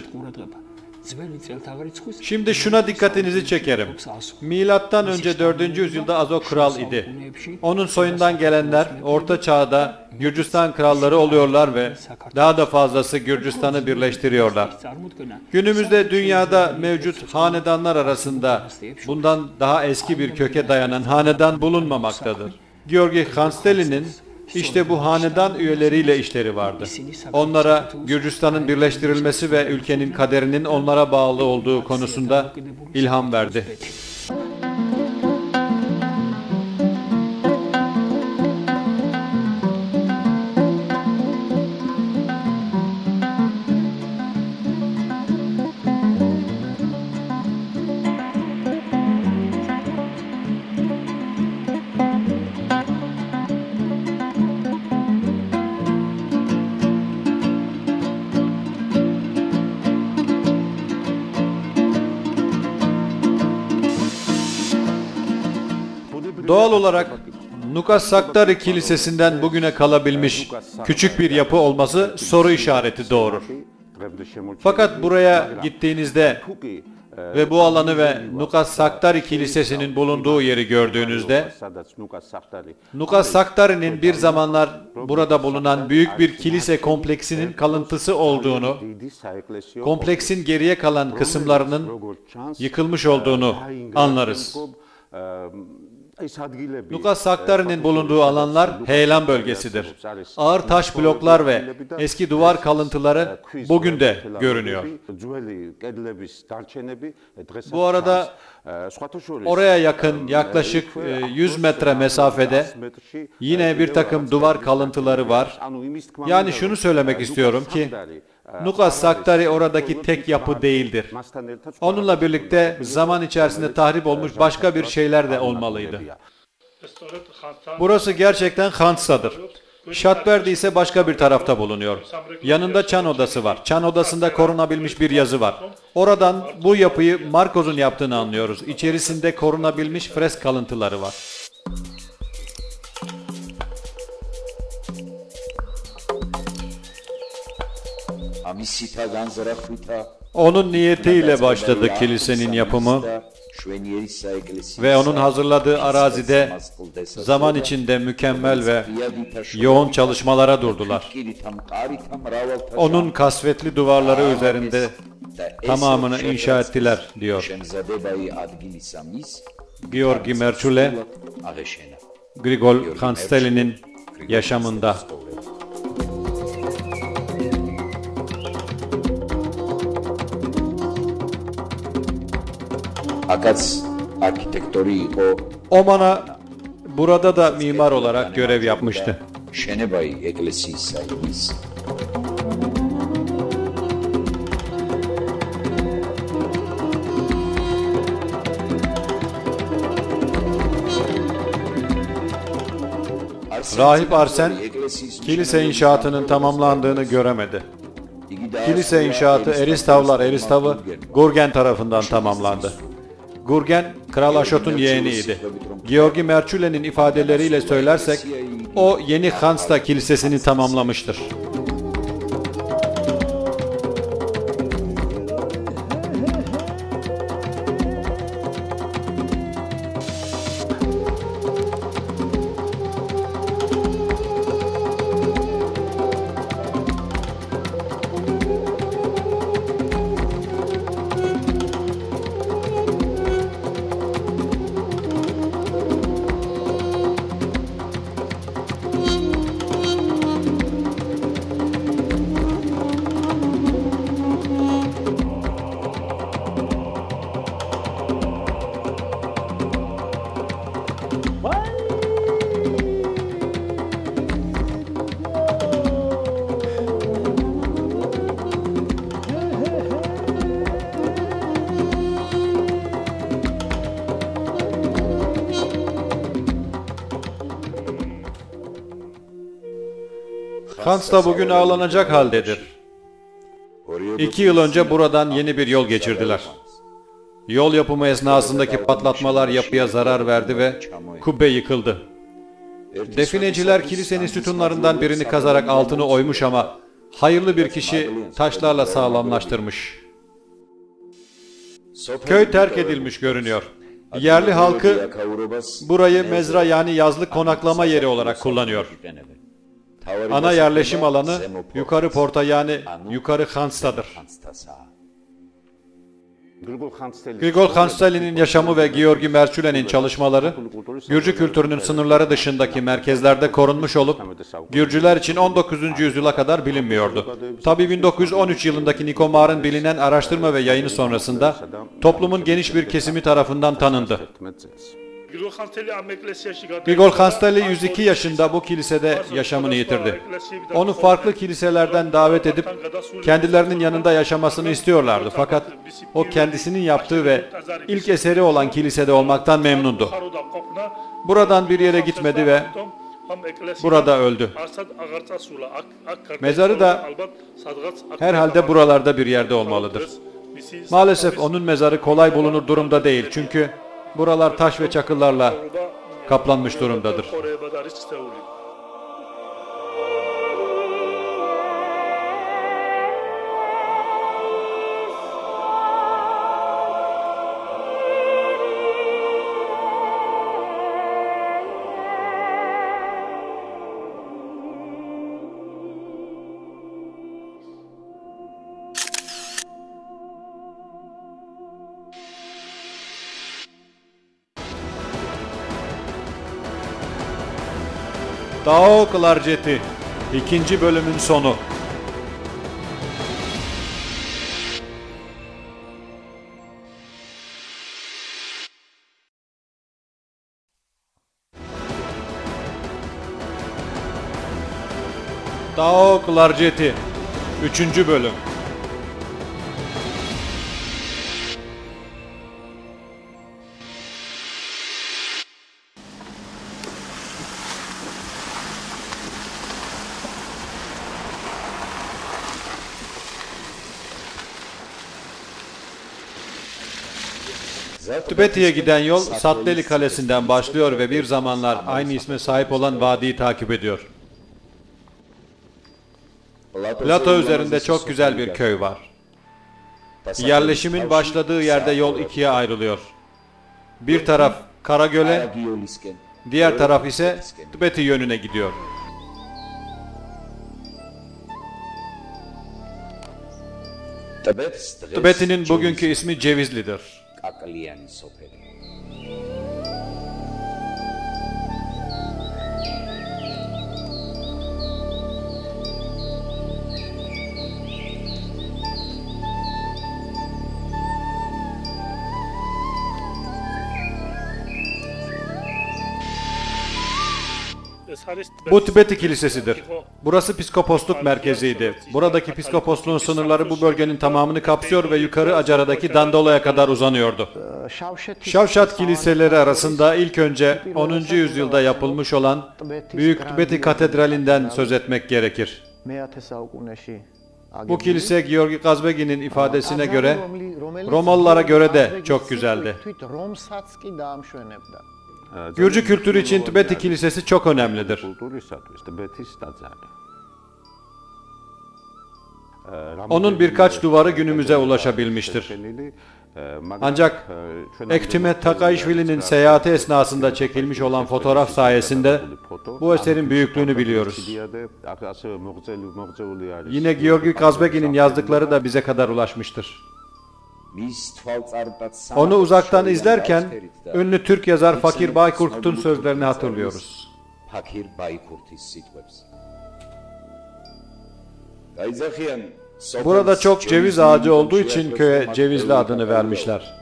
Speaker 1: Şimdi şuna dikkatinizi çekerim. Milattan önce dördüncü yüzyılda Azo kral idi. Onun soyundan gelenler Orta Çağ'da Gürcistan kralları oluyorlar ve daha da fazlası Gürcistan'ı birleştiriyorlar. Günümüzde dünyada mevcut hanedanlar arasında bundan daha eski bir köke dayanan hanedan bulunmamaktadır. Georgi Khansteli'nin İşte bu hanedan üyeleriyle işleri vardı. Onlara Gürcistan'ın birleştirilmesi ve ülkenin kaderinin onlara bağlı olduğu konusunda ilham verdi. Doğal olarak Nukas Saktari Kilisesi'nden bugüne kalabilmiş küçük bir yapı olması soru işareti doğurur. Fakat buraya gittiğinizde ve bu alanı ve Nukas Saktari Kilisesi'nin bulunduğu yeri gördüğünüzde, Nukas Saktari'nin bir zamanlar burada bulunan büyük bir kilise kompleksinin kalıntısı olduğunu, kompleksin geriye kalan kısımlarının yıkılmış olduğunu anlarız. Nukas Saktari'nin bulunduğu alanlar heyelan bölgesidir. Ağır taş bloklar ve eski duvar kalıntıları bugün de görünüyor. Bu arada oraya yakın yaklaşık yüz metre mesafede yine bir takım duvar kalıntıları var. Yani şunu söylemek istiyorum ki Nukas Saktari oradaki tek yapı değildir. Onunla birlikte zaman içerisinde tahrip olmuş başka bir şeyler de olmalıydı. Burası gerçekten Khantsa'dır. Şatberdi ise başka bir tarafta bulunuyor. Yanında çan odası var. Çan odasında korunabilmiş bir yazı var. Oradan bu yapıyı Markoz'un yaptığını anlıyoruz. İçerisinde korunabilmiş fresk kalıntıları var. Onun niyetiyle başladı kilisenin yapımı ve onun hazırladığı arazide zaman içinde mükemmel ve yoğun çalışmalara durdular. Onun kasvetli duvarları üzerinde tamamını inşa ettiler, diyor Georgi Merchule, Grigol Khansteli'nin yaşamında. Omana burada da mimar olarak görev yapmıştı. Rahip Arsen, kilise inşaatının tamamlandığını göremedi. Kilise inşaatı Eristavlar Eristavı Gurgen tarafından tamamlandı. Gurgen, Kral Aşot'un yeğeniydi. Georgi Merchule'nin ifadeleriyle söylersek, o yeni Khansta kilisesini tamamlamıştır. Khansta bugün ağlanacak haldedir. İki yıl önce buradan yeni bir yol geçirdiler. Yol yapımı esnasındaki patlatmalar yapıya zarar verdi ve kubbe yıkıldı. Defineciler kilisenin sütunlarından birini kazarak altını oymuş ama hayırlı bir kişi taşlarla sağlamlaştırmış. Köy terk edilmiş görünüyor. Yerli halkı burayı mezra yani yazlık konaklama yeri olarak kullanıyor. Ana yerleşim alanı Yukarı Porta yani Yukarı Khansta'dır. Grigol Khansteli'nin yaşamı ve Georgi Merchule'nin çalışmaları, Gürcü kültürünün sınırları dışındaki merkezlerde korunmuş olup, Gürcüler için on dokuzuncu yüzyıla kadar bilinmiyordu. Tabi bin dokuz yüz on üç yılındaki Nikomar'ın bilinen araştırma ve yayını sonrasında, toplumun geniş bir kesimi tarafından tanındı. Grigol Khansteli yüz iki yaşında bu kilisede yaşamını yitirdi. Onu farklı kiliselerden davet edip kendilerinin yanında yaşamasını istiyorlardı. Fakat o kendisinin yaptığı ve ilk eseri olan kilisede olmaktan memnundu. Buradan bir yere gitmedi ve burada öldü. Mezarı da herhalde buralarda bir yerde olmalıdır. Maalesef onun mezarı kolay bulunur durumda değil. Çünkü buralar taş ve çakıllarla kaplanmış durumdadır. Dao Klarjeti ikinci bölümün sonu. Dao Klarjeti üçüncü bölüm. Tibet'e giden yol Satdeli Kalesi'nden başlıyor ve bir zamanlar aynı isme sahip olan vadiyi takip ediyor. Plato üzerinde çok güzel bir köy var. Yerleşimin başladığı yerde yol ikiye ayrılıyor. Bir taraf Karagöl'e, diğer taraf ise Tibet yönüne gidiyor. Tibet'in bugünkü ismi Cevizli'dir. Bu Tibet Kilisesidir. Burası piskoposluk merkeziydi. Buradaki piskoposluğun sınırları bu bölgenin tamamını kapsıyor ve yukarı Acara'daki Dandolo'ya kadar uzanıyordu. Şavşat kiliseleri arasında ilk önce onuncu yüzyılda yapılmış olan Büyük Tibet Katedrali'nden söz etmek gerekir. Bu kilise Georgi Kazbegi'nin ifadesine göre Romalılara göre de çok güzeldi. Gürcü kültürü için Tibet Kilisesi çok önemlidir. Onun birkaç duvarı günümüze ulaşabilmiştir. Ancak Ektimet Takaishvili'nin seyahati esnasında çekilmiş olan fotoğraf sayesinde bu eserin büyüklüğünü biliyoruz. Yine Georgi Kazbegi'nin yazdıkları da bize kadar ulaşmıştır. Onu uzaktan izlerken ünlü Türk yazar Fakir Baykurt'un sözlerini hatırlıyoruz. Burada çok ceviz ağacı olduğu için köye Cevizli adını vermişler.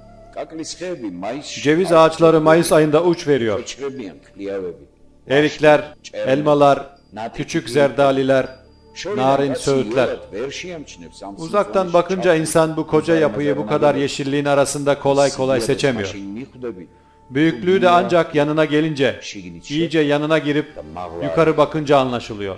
Speaker 1: Ceviz ağaçları Mayıs ayında uç veriyor. Erikler, elmalar, küçük zerdaliler, narin söğütler. Uzaktan bakınca insan bu koca yapıyı bu kadar yeşilliğin arasında kolay kolay seçemiyor. Büyüklüğü de ancak yanına gelince, iyice yanına girip yukarı bakınca anlaşılıyor.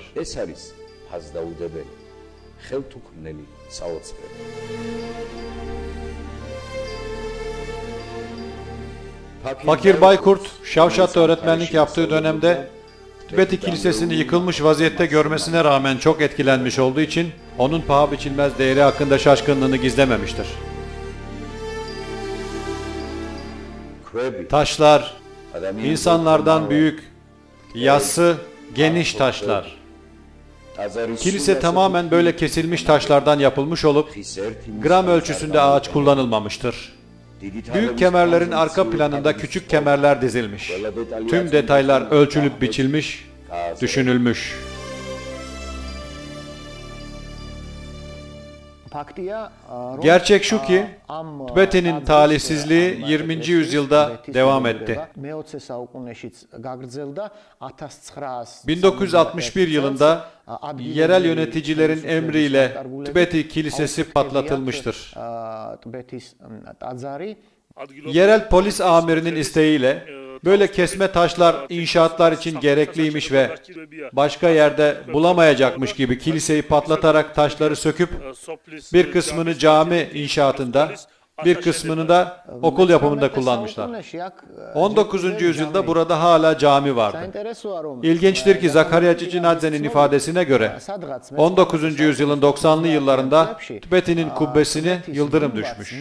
Speaker 1: Fakir Baykurt, Şavşat'ta öğretmenlik yaptığı dönemde Tibet Kilisesi'ni yıkılmış vaziyette görmesine rağmen çok etkilenmiş olduğu için onun paha biçilmez değeri hakkında şaşkınlığını gizlememiştir. Taşlar, insanlardan büyük, yassı, geniş taşlar. Kilise tamamen böyle kesilmiş taşlardan yapılmış olup gram ölçüsünde ağaç kullanılmamıştır. Büyük kemerlerin arka planında küçük kemerler dizilmiş. Tüm detaylar ölçülüp biçilmiş, düşünülmüş. Gerçek şu ki, Tibet'in talihsizliği yirminci yüzyılda devam etti. bin dokuz yüz altmış bir yılında yerel yöneticilerin emriyle Tibet Kilisesi patlatılmıştır. Yerel polis amirinin isteğiyle böyle kesme taşlar inşaatlar için gerekliymiş ve başka yerde bulamayacakmış gibi kiliseyi patlatarak taşları söküp bir kısmını cami inşaatında, Bir kısmını da okul yapımında kullanmışlar. on dokuzuncu yüzyılda burada hala cami vardı. İlginçtir ki Zakariya Cicinadze'nin ifadesine göre on dokuzuncu yüzyılın doksanlı yıllarında Tibeti'nin kubbesine yıldırım düşmüş.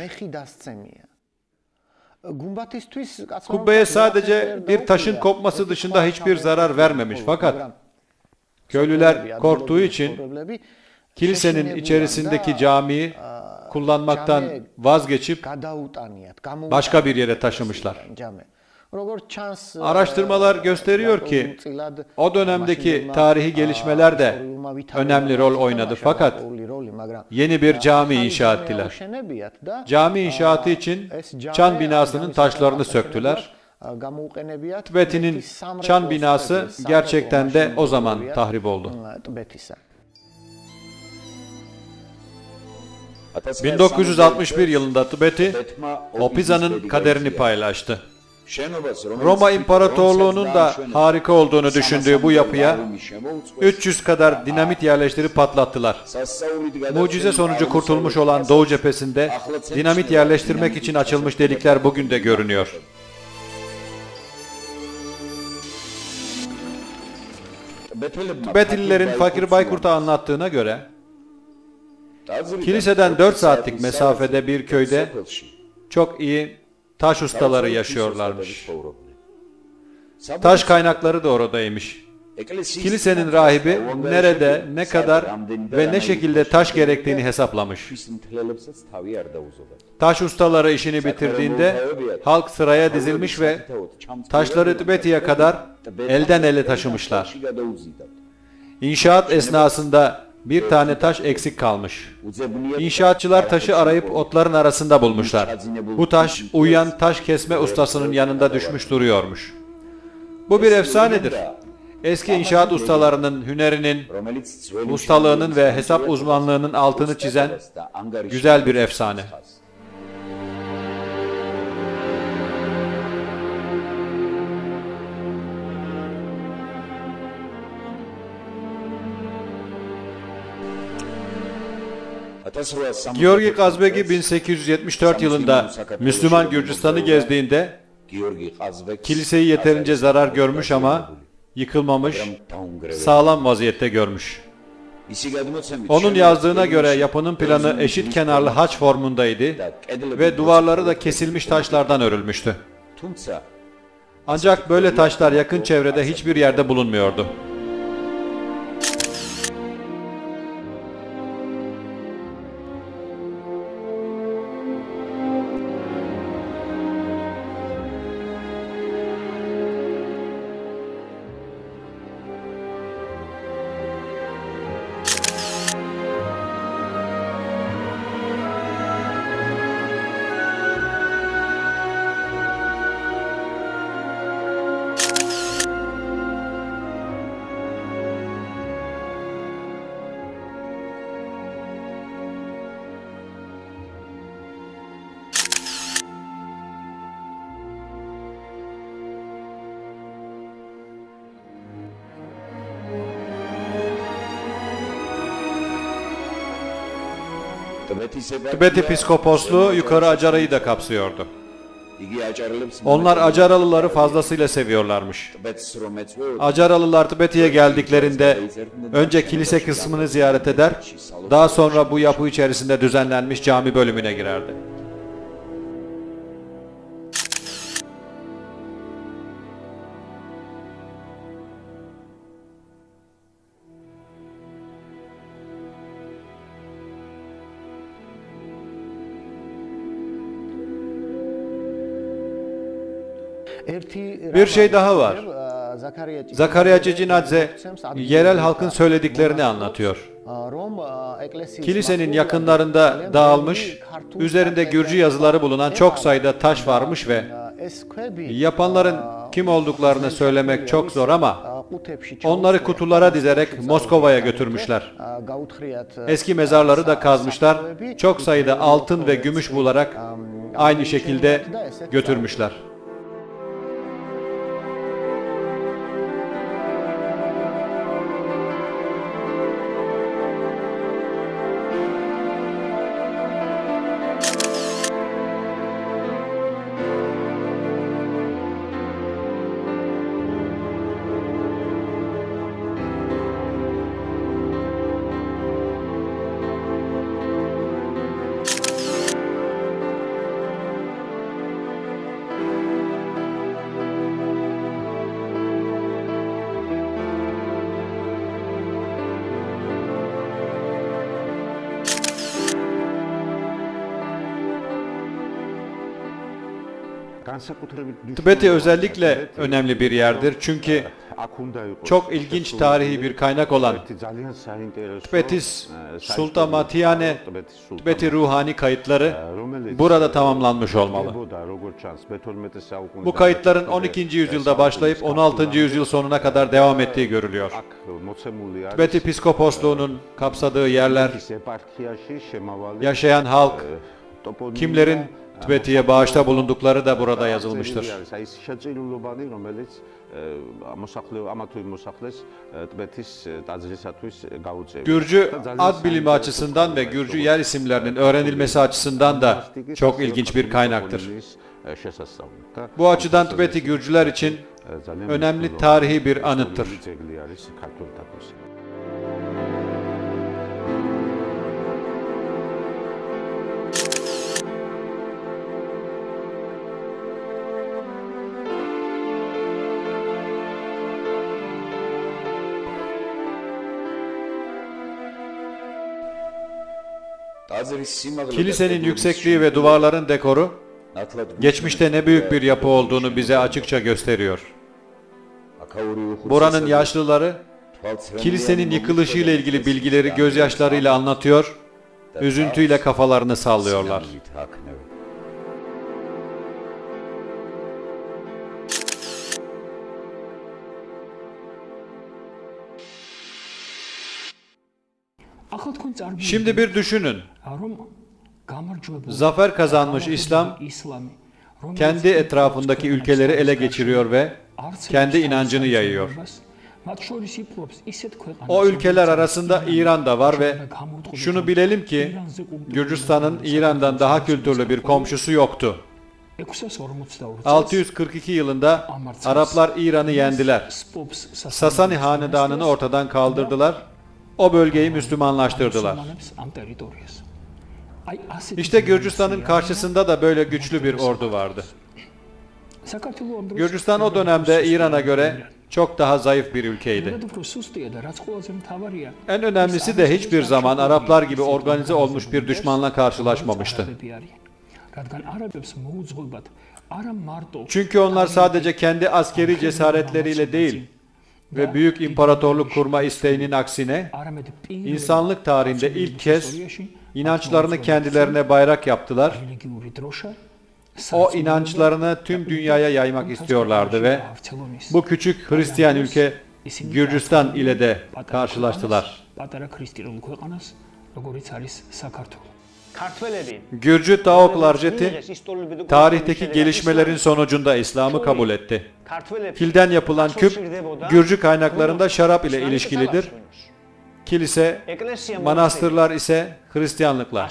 Speaker 1: Kubbeye sadece bir taşın kopması dışında hiçbir zarar vermemiş, fakat köylüler korktuğu için kilisenin içerisindeki camiyi kullanmaktan vazgeçip başka bir yere taşımışlar. Araştırmalar gösteriyor ki o dönemdeki tarihi gelişmeler de önemli rol oynadı, fakat yeni bir cami inşa ettiler. Cami inşaatı için Çan binasının taşlarını söktüler. Tibeti'nin Çan binası gerçekten de o zaman tahrip oldu. bin dokuz yüz altmış bir yılında Tibeti, Opiza'nın kaderini paylaştı. Roma İmparatorluğu'nun da harika olduğunu düşündüğü bu yapıya üç yüz kadar dinamit yerleştirip patlattılar. Mucize sonucu kurtulmuş olan Doğu cephesinde dinamit yerleştirmek için açılmış delikler bugün de görünüyor. Tibetlilerin Fakir Baykurt'a anlattığına göre, kiliseden dört saatlik mesafede bir köyde çok iyi taş ustaları yaşıyorlarmış. Taş kaynakları da oradaymış. Kilisenin rahibi nerede, ne kadar ve ne şekilde taş gerektiğini hesaplamış. Taş ustaları işini bitirdiğinde halk sıraya dizilmiş ve taşları Tibeti'ye kadar elden ele taşımışlar. İnşaat esnasında bir tane taş eksik kalmış. İnşaatçılar taşı arayıp otların arasında bulmuşlar. Bu taş uyuyan taş kesme ustasının yanında düşmüş duruyormuş. Bu bir efsanedir. Eski inşaat ustalarının hünerinin, ustalığının ve hesap uzmanlığının altını çizen güzel bir efsane. Georgi Kazbegi bin sekiz yüz yetmiş dört yılında Müslüman Gürcistan'ı gezdiğinde kiliseyi yeterince zarar görmüş ama yıkılmamış, sağlam vaziyette görmüş. Onun yazdığına göre yapının planı eşit kenarlı haç formundaydı ve duvarları da kesilmiş taşlardan örülmüştü. Ancak böyle taşlar yakın çevrede hiçbir yerde bulunmuyordu. Tibet Episkoposluğu yukarı Acara'yı da kapsıyordu. Onlar Acaralıları fazlasıyla seviyorlarmış. Acaralılar Tibet'e geldiklerinde önce kilise kısmını ziyaret eder, daha sonra bu yapı içerisinde düzenlenmiş cami bölümüne girerdi. Bir şey daha var. Zakariya Cicinadze yerel halkın söylediklerini anlatıyor. Kilisenin yakınlarında dağılmış, üzerinde Gürcü yazıları bulunan çok sayıda taş varmış ve yapanların kim olduklarını söylemek çok zor ama onları kutulara dizerek Moskova'ya götürmüşler. Eski mezarları da kazmışlar, çok sayıda altın ve gümüş bularak aynı şekilde götürmüşler. Tibeti özellikle önemli bir yerdir çünkü çok ilginç tarihi bir kaynak olan Tibetis Sultamatiane Tibeti ruhani kayıtları burada tamamlanmış olmalı. Bu kayıtların on ikinci yüzyılda başlayıp on altıncı yüzyıl sonuna kadar devam ettiği görülüyor. Tibeti Piskoposluğu'nun kapsadığı yerler, yaşayan halk, kimlerin Tibeti'ye bağışta bulundukları da burada yazılmıştır. Gürcü ad bilimi açısından ve Gürcü yer isimlerinin öğrenilmesi açısından da çok ilginç bir kaynaktır. Bu açıdan Tibeti Gürcüler için önemli tarihi bir anıttır. Kilisenin yüksekliği ve duvarların dekoru, geçmişte ne büyük bir yapı olduğunu bize açıkça gösteriyor. Buranın yaşlıları, kilisenin yıkılışıyla ilgili bilgileri gözyaşlarıyla anlatıyor, üzüntüyle kafalarını sallıyorlar. Şimdi bir düşünün. Zafer kazanmış İslam, kendi etrafındaki ülkeleri ele geçiriyor ve kendi inancını yayıyor. O ülkeler arasında İran da var ve şunu bilelim ki Gürcistan'ın İran'dan daha kültürlü bir komşusu yoktu. altı yüz kırk iki yılında Araplar İran'ı yendiler. Sasani hanedanını ortadan kaldırdılar. O bölgeyi Müslümanlaştırdılar. İşte Gürcistan'ın karşısında da böyle güçlü bir ordu vardı. Gürcistan o dönemde İran'a göre çok daha zayıf bir ülkeydi. En önemlisi de hiçbir zaman Araplar gibi organize olmuş bir düşmanla karşılaşmamıştı. Çünkü onlar sadece kendi askeri cesaretleriyle değil ve büyük imparatorluk kurma isteğinin aksine insanlık tarihinde ilk kez inançlarını kendilerine bayrak yaptılar. O inançlarını tüm dünyaya yaymak istiyorlardı ve bu küçük Hristiyan ülke Gürcistan ile de karşılaştılar. Gürcü Taok Larjeti tarihteki gelişmelerin sonucunda İslam'ı kabul etti. Kilden yapılan küp Gürcü kaynaklarında şarap ile ilişkilidir. Kilise, manastırlar ise Hristiyanlıkla.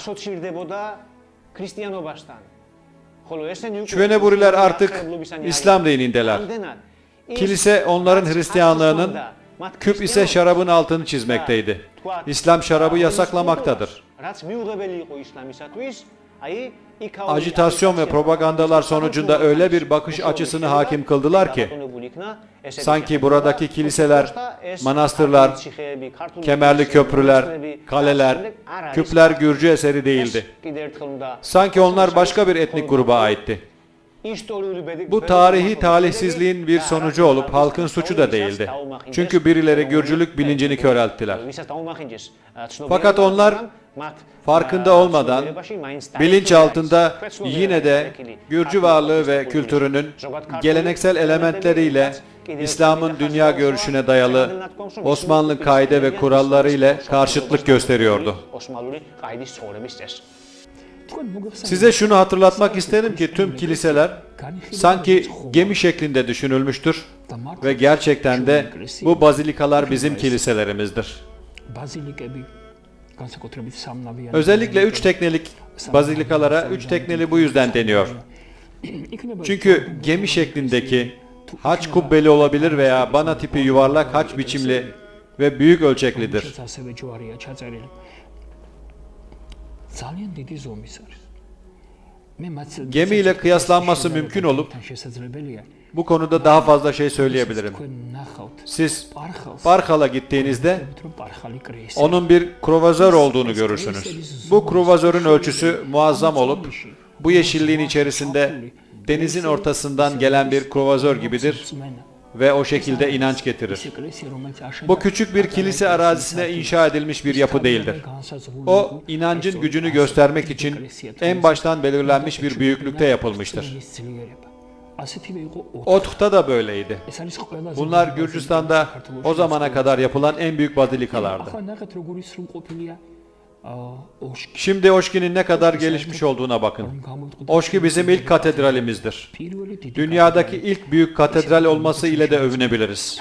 Speaker 1: Çüveneburiler artık İslam dinindeler. Kilise onların Hristiyanlığının, küp ise şarabın altını çizmekteydi. İslam şarabı yasaklamaktadır. Ajitasyon ve propagandalar sonucunda öyle bir bakış açısını hakim kıldılar ki, sanki buradaki kiliseler, manastırlar, kemerli köprüler, kaleler, küpler Gürcü eseri değildi. Sanki onlar başka bir etnik gruba aitti. Bu tarihi talihsizliğin bir sonucu olup halkın suçu da değildi. Çünkü birileri Gürcülük bilincini körelttiler. Fakat onlar farkında olmadan, bilinç altında yine de Gürcü varlığı ve kültürünün geleneksel elementleriyle İslam'ın dünya görüşüne dayalı Osmanlı kaide ve kuralları ile karşıtlık gösteriyordu. Size şunu hatırlatmak isterim ki tüm kiliseler sanki gemi şeklinde düşünülmüştür ve gerçekten de bu bazilikalar bizim kiliselerimizdir. Özellikle üç teknelik bazilikalara üç tekneli bu yüzden deniyor. Çünkü gemi şeklindeki haç kubbeli olabilir veya bana tipi yuvarlak haç biçimli ve büyük ölçeklidir. Gemi ile kıyaslanması mümkün olup bu konuda daha fazla şey söyleyebilirim. Siz Barkal'a gittiğinizde onun bir kruvazör olduğunu görürsünüz. Bu kruvazörün ölçüsü muazzam olup bu yeşilliğin içerisinde denizin ortasından gelen bir kruvazör gibidir ve o şekilde inanç getirir. Bu küçük bir kilise arazisine inşa edilmiş bir yapı değildir. O, inancın gücünü göstermek için en baştan belirlenmiş bir büyüklükte yapılmıştır. Otk'ta da böyleydi. Bunlar Gürcistan'da o zamana kadar yapılan en büyük bazilikalardı. Şimdi Oşki'nin ne kadar gelişmiş olduğuna bakın. Oşki bizim ilk katedralimizdir. Dünyadaki ilk büyük katedral olması ile de övünebiliriz.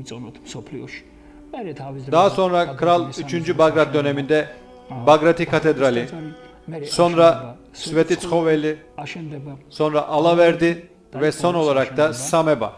Speaker 1: Daha sonra Kral üçüncü Bagrat döneminde Bagrati Katedrali, sonra Svetitshoveli, sonra Alaverdi ve son olarak da Sameba.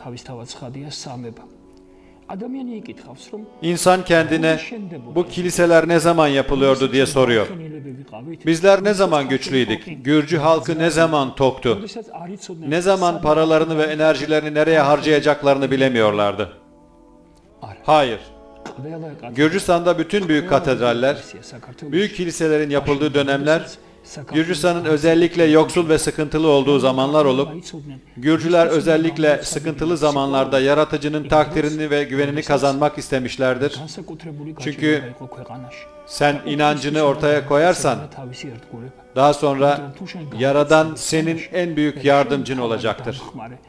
Speaker 1: İnsan kendine bu kiliseler ne zaman yapılıyordu diye soruyor. Bizler ne zaman güçlüydük? Gürcü halkı ne zaman toktu? Ne zaman paralarını ve enerjilerini nereye harcayacaklarını bilemiyorlardı? Hayır. Gürcistan'da bütün büyük katedraller, büyük kiliselerin yapıldığı dönemler, Gürcistan'ın özellikle yoksul ve sıkıntılı olduğu zamanlar olup, Gürcüler özellikle sıkıntılı zamanlarda yaratıcının takdirini ve güvenini kazanmak istemişlerdir. Çünkü sen inancını ortaya koyarsan, daha sonra Yaradan senin en büyük yardımcın olacaktır.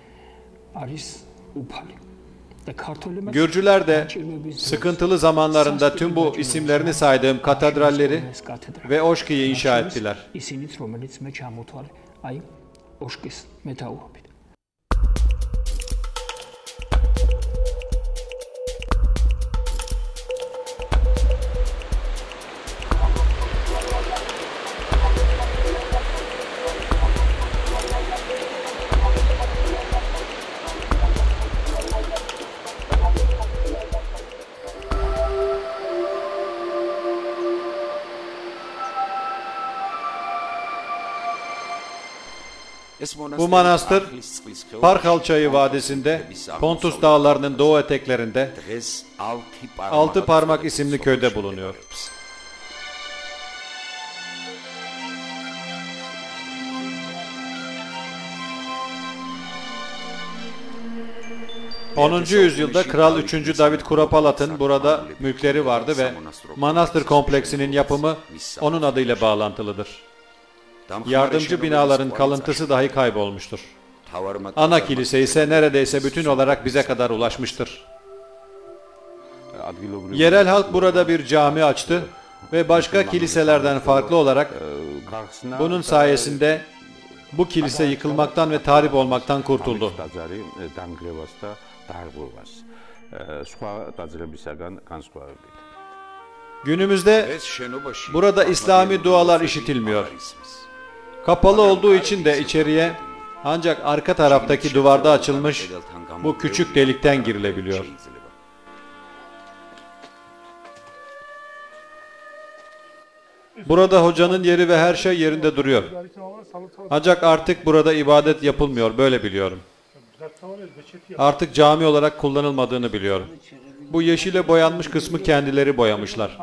Speaker 1: Gürcüler de sıkıntılı zamanlarında tüm bu isimlerini saydığım katedralleri ve Oşki'yi inşa ettiler. Bu manastır, Parkal Çayı Vadisi'nde, Pontus Dağları'nın doğu eteklerinde, Altı Parmak isimli köyde bulunuyor. onuncu yüzyılda Kral üçüncü David Kurapalat'ın burada mülkleri vardı ve manastır kompleksinin yapımı onun adıyla bağlantılıdır. Yardımcı binaların kalıntısı dahi kaybolmuştur. Ana kilise ise neredeyse bütün olarak bize kadar ulaşmıştır. Yerel halk burada bir cami açtı ve başka kiliselerden farklı olarak bunun sayesinde bu kilise yıkılmaktan ve tahrip olmaktan kurtuldu. Günümüzde burada İslami dualar işitilmiyor. Kapalı olduğu için de içeriye ancak arka taraftaki duvarda açılmış bu küçük delikten girilebiliyor. Burada hocanın yeri ve her şey yerinde duruyor. Ancak artık burada ibadet yapılmıyor, böyle biliyorum. Artık cami olarak kullanılmadığını biliyorum. Bu yeşile boyanmış kısmı kendileri boyamışlar.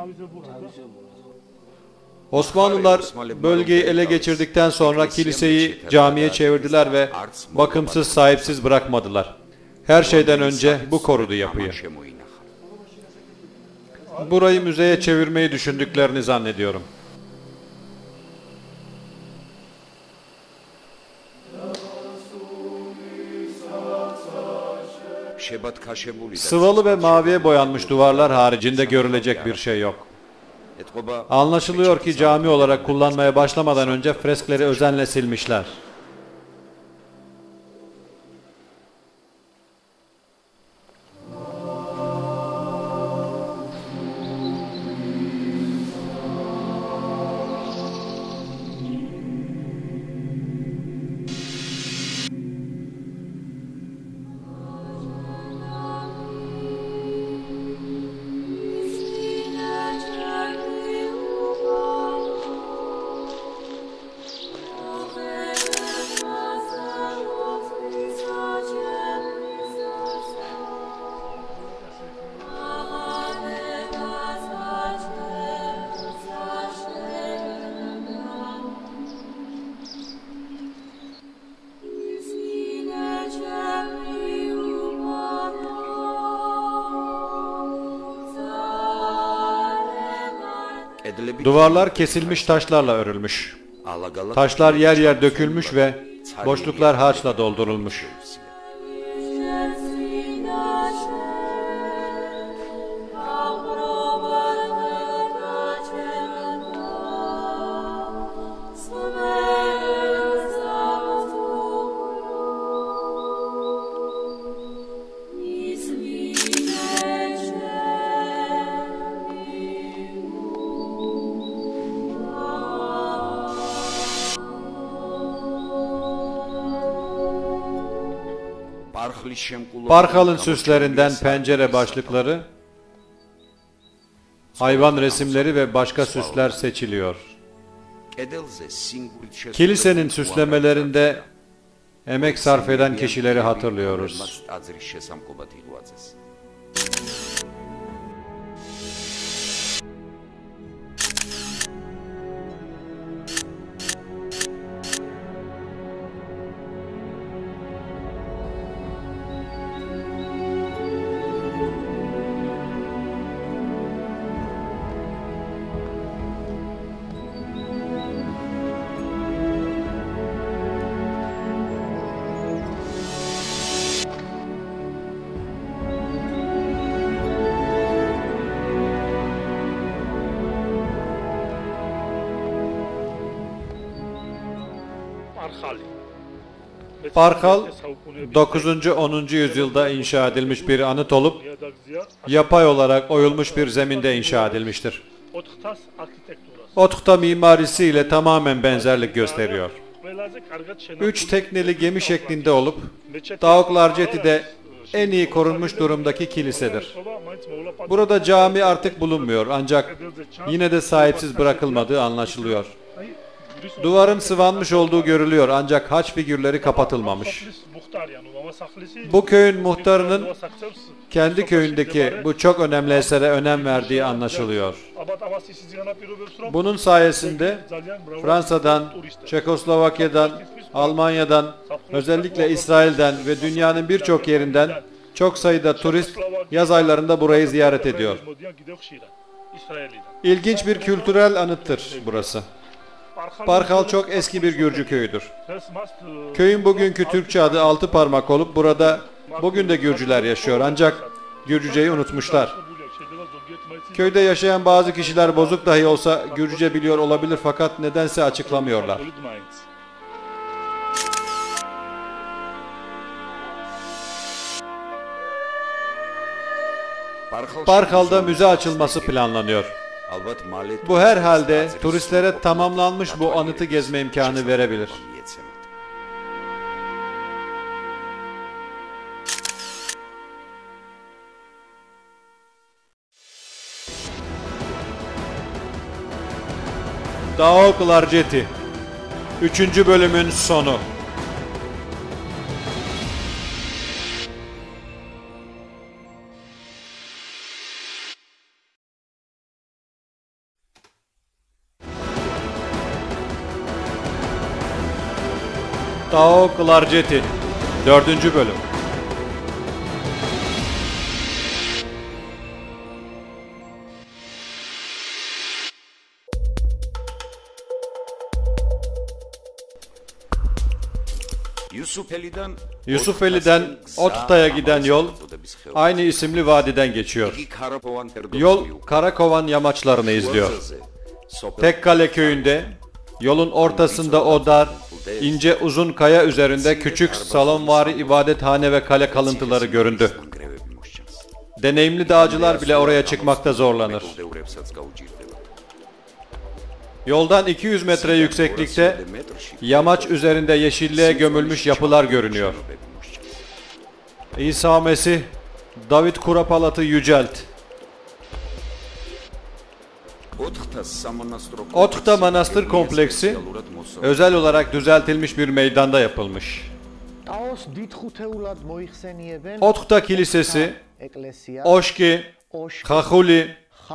Speaker 1: Osmanlılar bölgeyi ele geçirdikten sonra kiliseyi camiye çevirdiler ve bakımsız, sahipsiz bırakmadılar. Her şeyden önce bu korudu yapıyı. Burayı müzeye çevirmeyi düşündüklerini zannediyorum. Sıvalı ve maviye boyanmış duvarlar haricinde görülecek bir şey yok. Anlaşılıyor ki cami olarak kullanmaya başlamadan önce freskleri özenle silmişler. Duvarlar kesilmiş taşlarla örülmüş. Taşlar yer yer dökülmüş ve boşluklar harçla doldurulmuş. Parkal'ın süslerinden pencere başlıkları, hayvan resimleri ve başka süsler seçiliyor. Kilisenin süslemelerinde emek sarf eden kişileri hatırlıyoruz. Parkal, dokuzuncu onuncu yüzyılda inşa edilmiş bir anıt olup, yapay olarak oyulmuş bir zeminde inşa edilmiştir. Otkta mimarisi ile tamamen benzerlik gösteriyor. Üç tekneli gemi şeklinde olup, Daoklarjeti'de en iyi korunmuş durumdaki kilisedir. Burada cami artık bulunmuyor ancak yine de sahipsiz bırakılmadığı anlaşılıyor. Duvarın sıvanmış olduğu görülüyor ancak haç figürleri kapatılmamış. Bu köyün muhtarının kendi köyündeki bu çok önemli esere önem verdiği anlaşılıyor. Bunun sayesinde Fransa'dan, Çekoslovakya'dan, Almanya'dan, özellikle İsrail'den ve dünyanın birçok yerinden çok sayıda turist yaz aylarında burayı ziyaret ediyor. İlginç bir kültürel anıttır burası. Parkal çok eski bir Gürcü köyüdür. Köyün bugünkü Türkçe adı Altıparmak olup burada bugün de Gürcüler yaşıyor ancak Gürcüceyi unutmuşlar. Köyde yaşayan bazı kişiler bozuk dahi olsa Gürcüce biliyor olabilir fakat nedense açıklamıyorlar. Parkal'da müze açılması planlanıyor. Bu herhalde turistlere tamamlanmış bu anıtı gezme imkanı verebilir. Daoklarjeti üçüncü bölümün sonu. Daoklarjeti dördüncü bölüm. Yusufeli'den Otka'ya giden yol aynı isimli vadiden geçiyor. Yol Karakovan yamaçlarını izliyor. Tekkale köyünde yolun ortasında o dar, ince uzun kaya üzerinde küçük salonvari ibadethane ve kale kalıntıları göründü. Deneyimli dağcılar bile oraya çıkmakta zorlanır. Yoldan iki yüz metre yükseklikte yamaç üzerinde yeşilliğe gömülmüş yapılar görünüyor. İsa Mesih, David Kurapalat'ı yücelt. Otkta Manastır Kompleksi özel olarak düzeltilmiş bir meydanda yapılmış. Otkta Kilisesi, Oşki, Khachuli,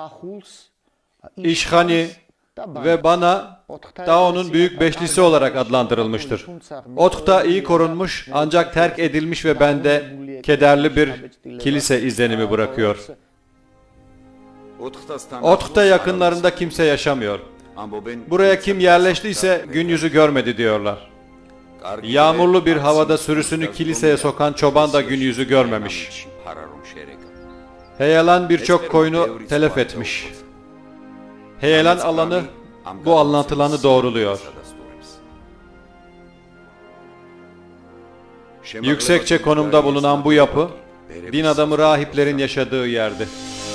Speaker 1: İşhani ve Bana, Tao'nun büyük beşlisi olarak adlandırılmıştır. Otkta iyi korunmuş ancak terk edilmiş ve bende kederli bir kilise izlenimi bırakıyor. Otk'ta yakınlarında kimse yaşamıyor. Buraya kim yerleştiyse gün yüzü görmedi diyorlar. Yağmurlu bir havada sürüsünü kiliseye sokan çoban da gün yüzü görmemiş. Heyelan birçok koyunu telef etmiş. Heyelan alanı bu anlatılanı doğruluyor. Yüksekçe konumda bulunan bu yapı, din adamı rahiplerin yaşadığı yerdi.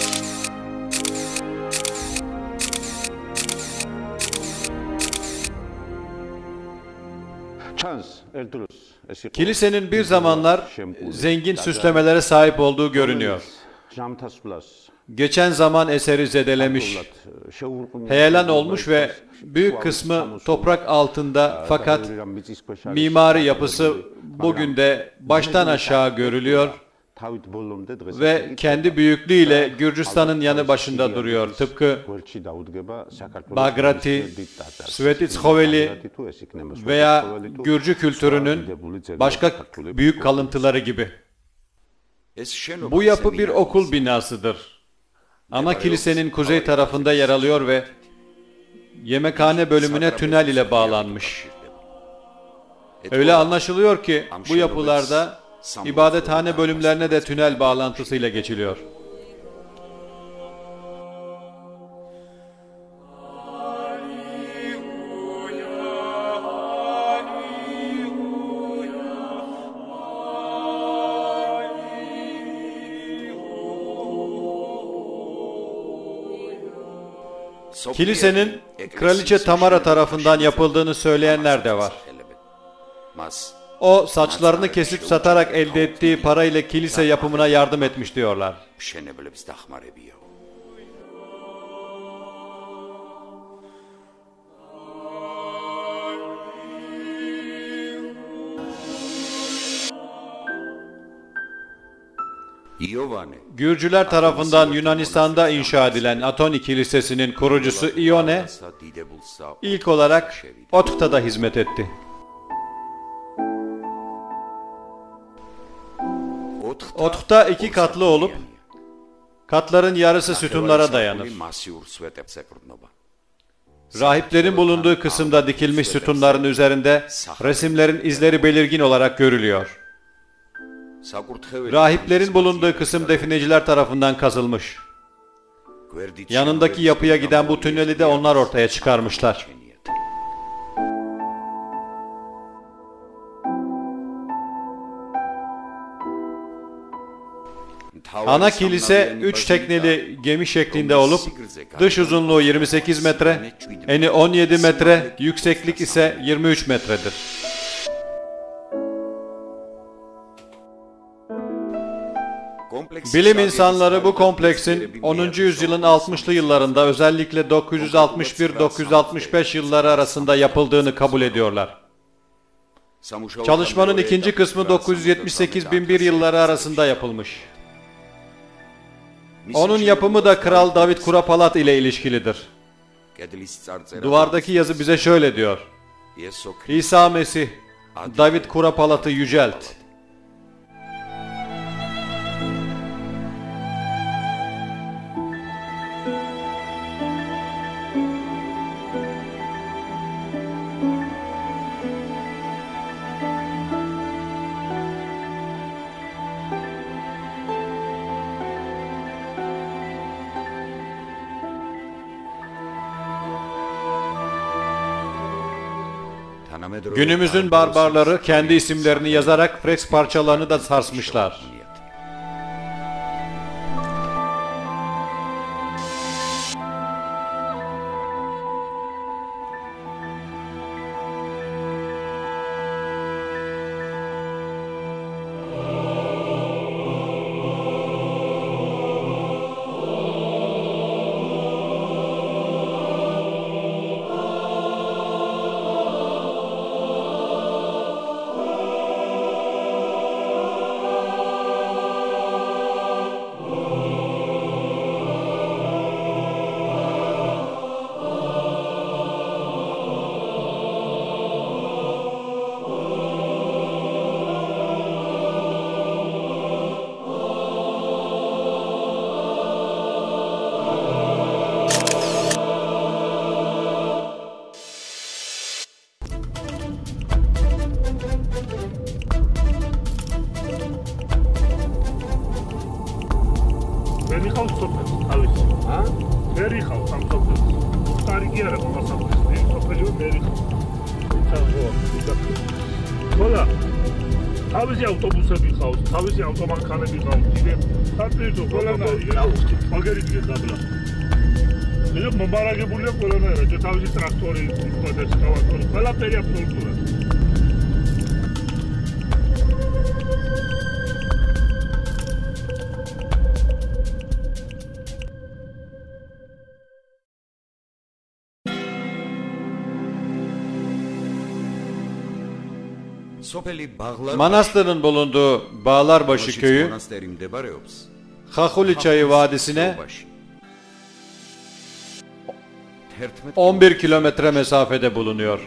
Speaker 1: Kilisenin bir zamanlar zengin süslemelere sahip olduğu görünüyor. Geçen zaman eseri zedelemiş, heyelan olmuş ve büyük kısmı toprak altında, fakat mimari yapısı bugün de baştan aşağı görülüyor ve kendi büyüklüğüyle Gürcistan'ın yanı başında duruyor. Tıpkı Bagrati, Svetitshoveli veya Gürcü kültürünün başka büyük kalıntıları gibi. Bu yapı bir okul binasıdır. Ana kilisenin kuzey tarafında yer alıyor ve yemekhane bölümüne tünel ile bağlanmış. Öyle anlaşılıyor ki bu yapılarda ibadethane bölümlerine de tünel bağlantısıyla geçiliyor. Kilisenin Kraliçe Tamara tarafından yapıldığını söyleyenler de var. O saçlarını kesip satarak elde ettiği parayla kilise yapımına yardım etmiş diyorlar. Gürcüler tarafından Yunanistan'da inşa edilen Atoni Kilisesi'nin kurucusu Ione, ilk olarak Otk'ta da hizmet etti. Otk'ta iki katlı olup, katların yarısı sütunlara dayanır. Rahiplerin bulunduğu kısımda dikilmiş sütunların üzerinde resimlerin izleri belirgin olarak görülüyor. Rahiplerin bulunduğu kısım defineciler tarafından kazılmış. Yanındaki yapıya giden bu tüneli de onlar ortaya çıkarmışlar. Ana kilise üç tekneli gemi şeklinde olup dış uzunluğu yirmi sekiz metre, eni on yedi metre, yükseklik ise yirmi üç metredir. Bilim insanları bu kompleksin onuncu yüzyılın altmışlı yıllarında özellikle dokuz yüz altmış bir dokuz yüz altmış beş yılları arasında yapıldığını kabul ediyorlar. Çalışmanın ikinci kısmı dokuz yüz yetmiş sekiz bin bir yılları arasında yapılmış. Onun yapımı da Kral David Kurapalat ile ilişkilidir. Duvardaki yazı bize şöyle diyor: İsa Mesih, David Kurapalat'ı yücelt. Günümüzün barbarları kendi isimlerini yazarak fresk parçalarını da sarsmışlar.
Speaker 2: მერი ხავ სამსოფლოს. კარგი არა მოსაფრთხე, სოფლიო მერი ხავ. სამსო, იტაკო. ხოლა თავისი ავტობუსები ხავს, თავისი ავტომანქანები ხავს, კიდე საპირისპირო ყველანაირი აუცი. მაგერი დგეს დაბლა. მე მომარაგებულია ყველანაირად, თავისი ტრაქტორი, უცხოეთში ტრაქტორი, ყველაფერი აბსოლუტურად.
Speaker 1: Manastırın bulunduğu Bağlarbaşı köyü, Xaxuli Çayı Vadisi'ne on bir kilometre mesafede bulunuyor.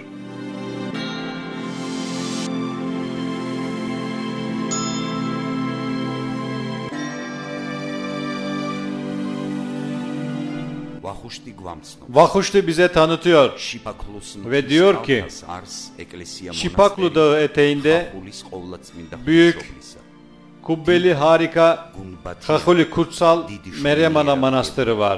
Speaker 1: Vahuşti bize tanıtıyor ve diyor ki Şipaklu Dağı eteğinde büyük, kubbeli harika Xaxuli Kutsal Meryem Ana Manastırı var.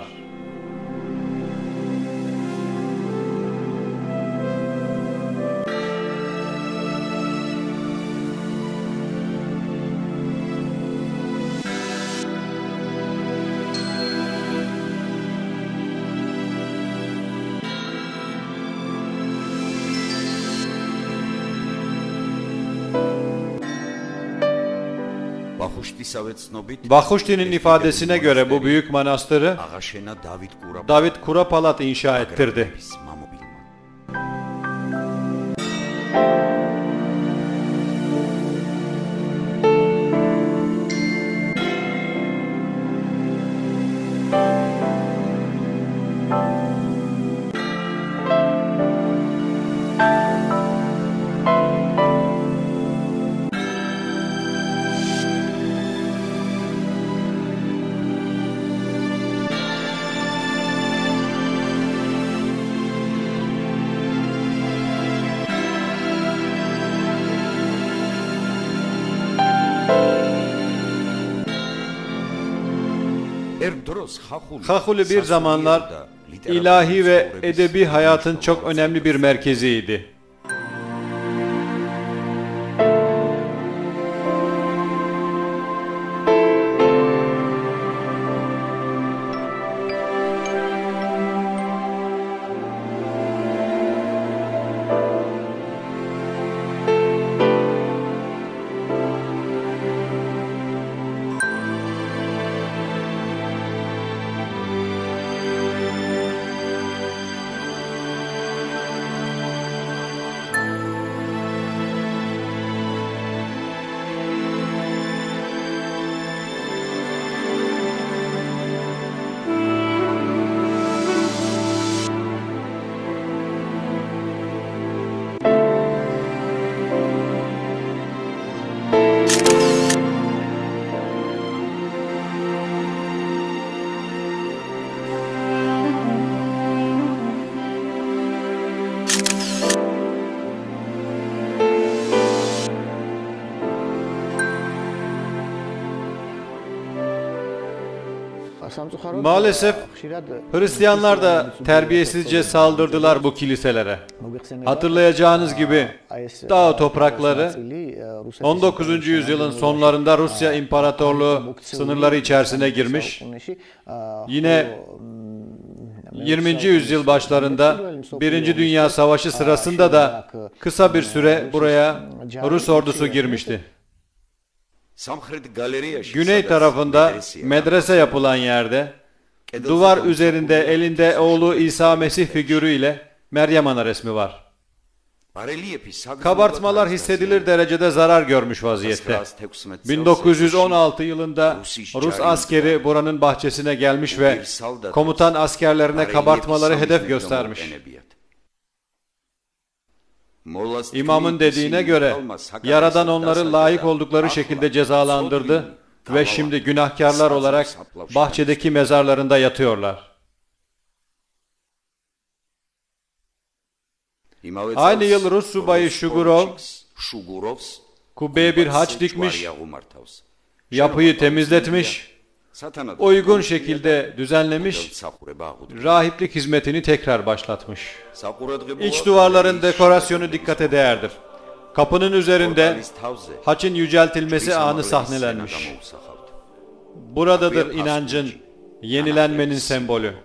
Speaker 1: Vahuşti'nin ifadesine göre bu büyük manastırı David Kurapalat inşa ettirdi. Xaxuli bir zamanlar ilahi ve edebi hayatın çok önemli bir merkeziydi. Maalesef Hristiyanlar da terbiyesizce saldırdılar bu kiliselere. Hatırlayacağınız gibi dağ toprakları on dokuzuncu yüzyılın sonlarında Rusya İmparatorluğu sınırları içerisine girmiş. Yine yirminci yüzyıl başlarında Birinci Dünya Savaşı sırasında da kısa bir süre buraya Rus ordusu girmişti. Güney tarafında medrese yapılan yerde duvar üzerinde elinde oğlu İsa Mesih figürüyle Meryem Ana resmi var. Kabartmalar hissedilir derecede zarar görmüş vaziyette. bin dokuz yüz on altı yılında Rus askeri buranın bahçesine gelmiş ve komutan askerlerine kabartmaları hedef göstermiş. İmamın dediğine göre Yaradan onları layık oldukları şekilde cezalandırdı ve şimdi günahkarlar olarak bahçedeki mezarlarında yatıyorlar. Aynı yıl Rus subayı Şugurov kubbeye bir haç dikmiş, yapıyı temizletmiş uygun şekilde düzenlemiş, rahiplik hizmetini tekrar başlatmış. İç duvarların dekorasyonu dikkate değerdir. Kapının üzerinde haçın yüceltilmesi anı sahnelenmiş. Buradadır inancın, yenilenmenin sembolü.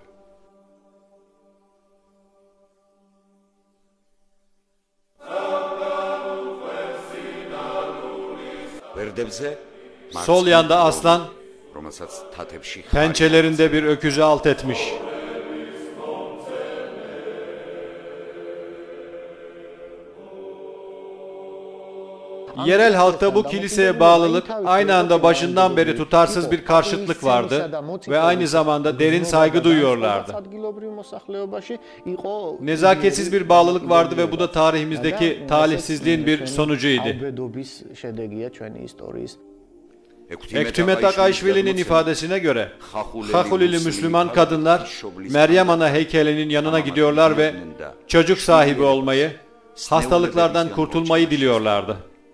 Speaker 1: Sol yanda aslan, pençelerinde bir öküzü alt etmiş. Yerel halkta bu kiliseye bağlılık aynı anda başından beri tutarsız bir karşıtlık vardı ve aynı zamanda derin saygı duyuyorlardı. Nezaketsiz bir bağlılık vardı ve bu da tarihimizdeki talihsizliğin bir sonucuydu. Ektümet Akayşvili'nin ifadesine göre Xaxulili Müslüman kadınlar Meryem Ana heykelinin yanına gidiyorlar ve çocuk sahibi olmayı, hastalıklardan kurtulmayı diliyorlardı.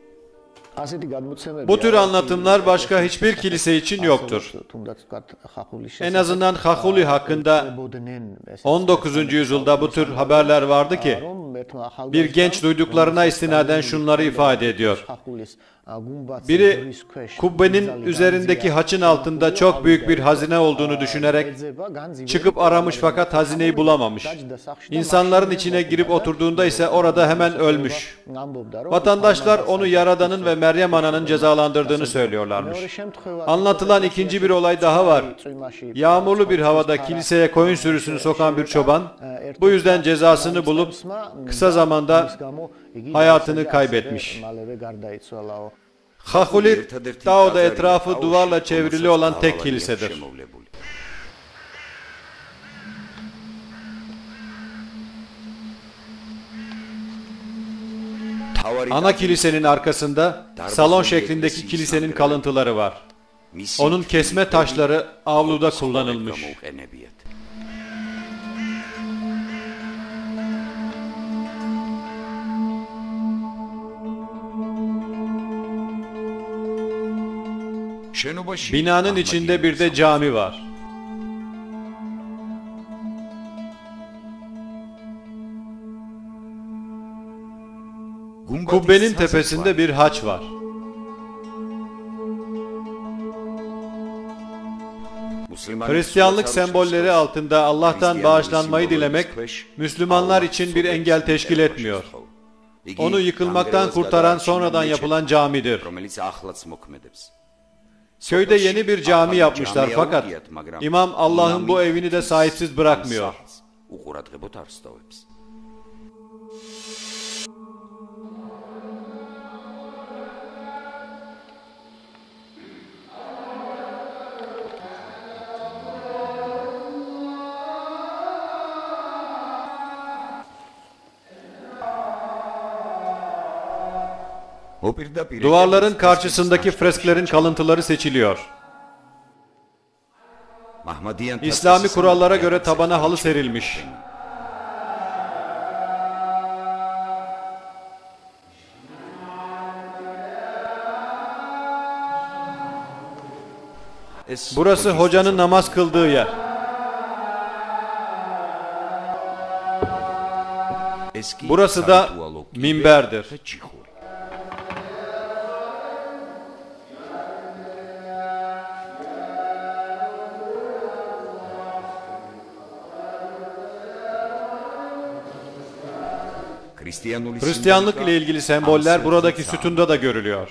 Speaker 1: Bu tür anlatımlar başka hiçbir kilise için yoktur. En azından Xaxuli hakkında on dokuzuncu yüzyılda bu tür haberler vardı ki bir genç duyduklarına istinaden şunları ifade ediyor. Biri kubbenin üzerindeki haçın altında çok büyük bir hazine olduğunu düşünerek çıkıp aramış fakat hazineyi bulamamış. İnsanların içine girip oturduğunda ise orada hemen ölmüş. Vatandaşlar onu Yaradan'ın ve Meryem Ana'nın cezalandırdığını söylüyorlarmış. Anlatılan ikinci bir olay daha var. Yağmurlu bir havada kiliseye koyun sürüsünü sokan bir çoban bu yüzden cezasını bulup kısa zamanda hayatını kaybetmiş. Xaxuli, Dao'da etrafı duvarla çevrili olan tek kilisedir. Ana kilisenin arkasında salon şeklindeki kilisenin kalıntıları var. Onun kesme taşları avluda kullanılmış. Binanın içinde bir de cami var. Kubbenin tepesinde bir haç var. Hristiyanlık sembolleri altında Allah'tan bağışlanmayı dilemek, Müslümanlar için bir engel teşkil etmiyor. Onu yıkılmaktan kurtaran sonradan yapılan camidir. Köyde yeni bir cami yapmışlar fakat imam Allah'ın bu evini de sahipsiz bırakmıyor. Duvarların karşısındaki fresklerin kalıntıları seçiliyor. İslami kurallara göre tabana halı serilmiş. Burası hocanın namaz kıldığı yer. Burası da minberdir. Hristiyanlık ile ilgili semboller buradaki sütunda da görülüyor.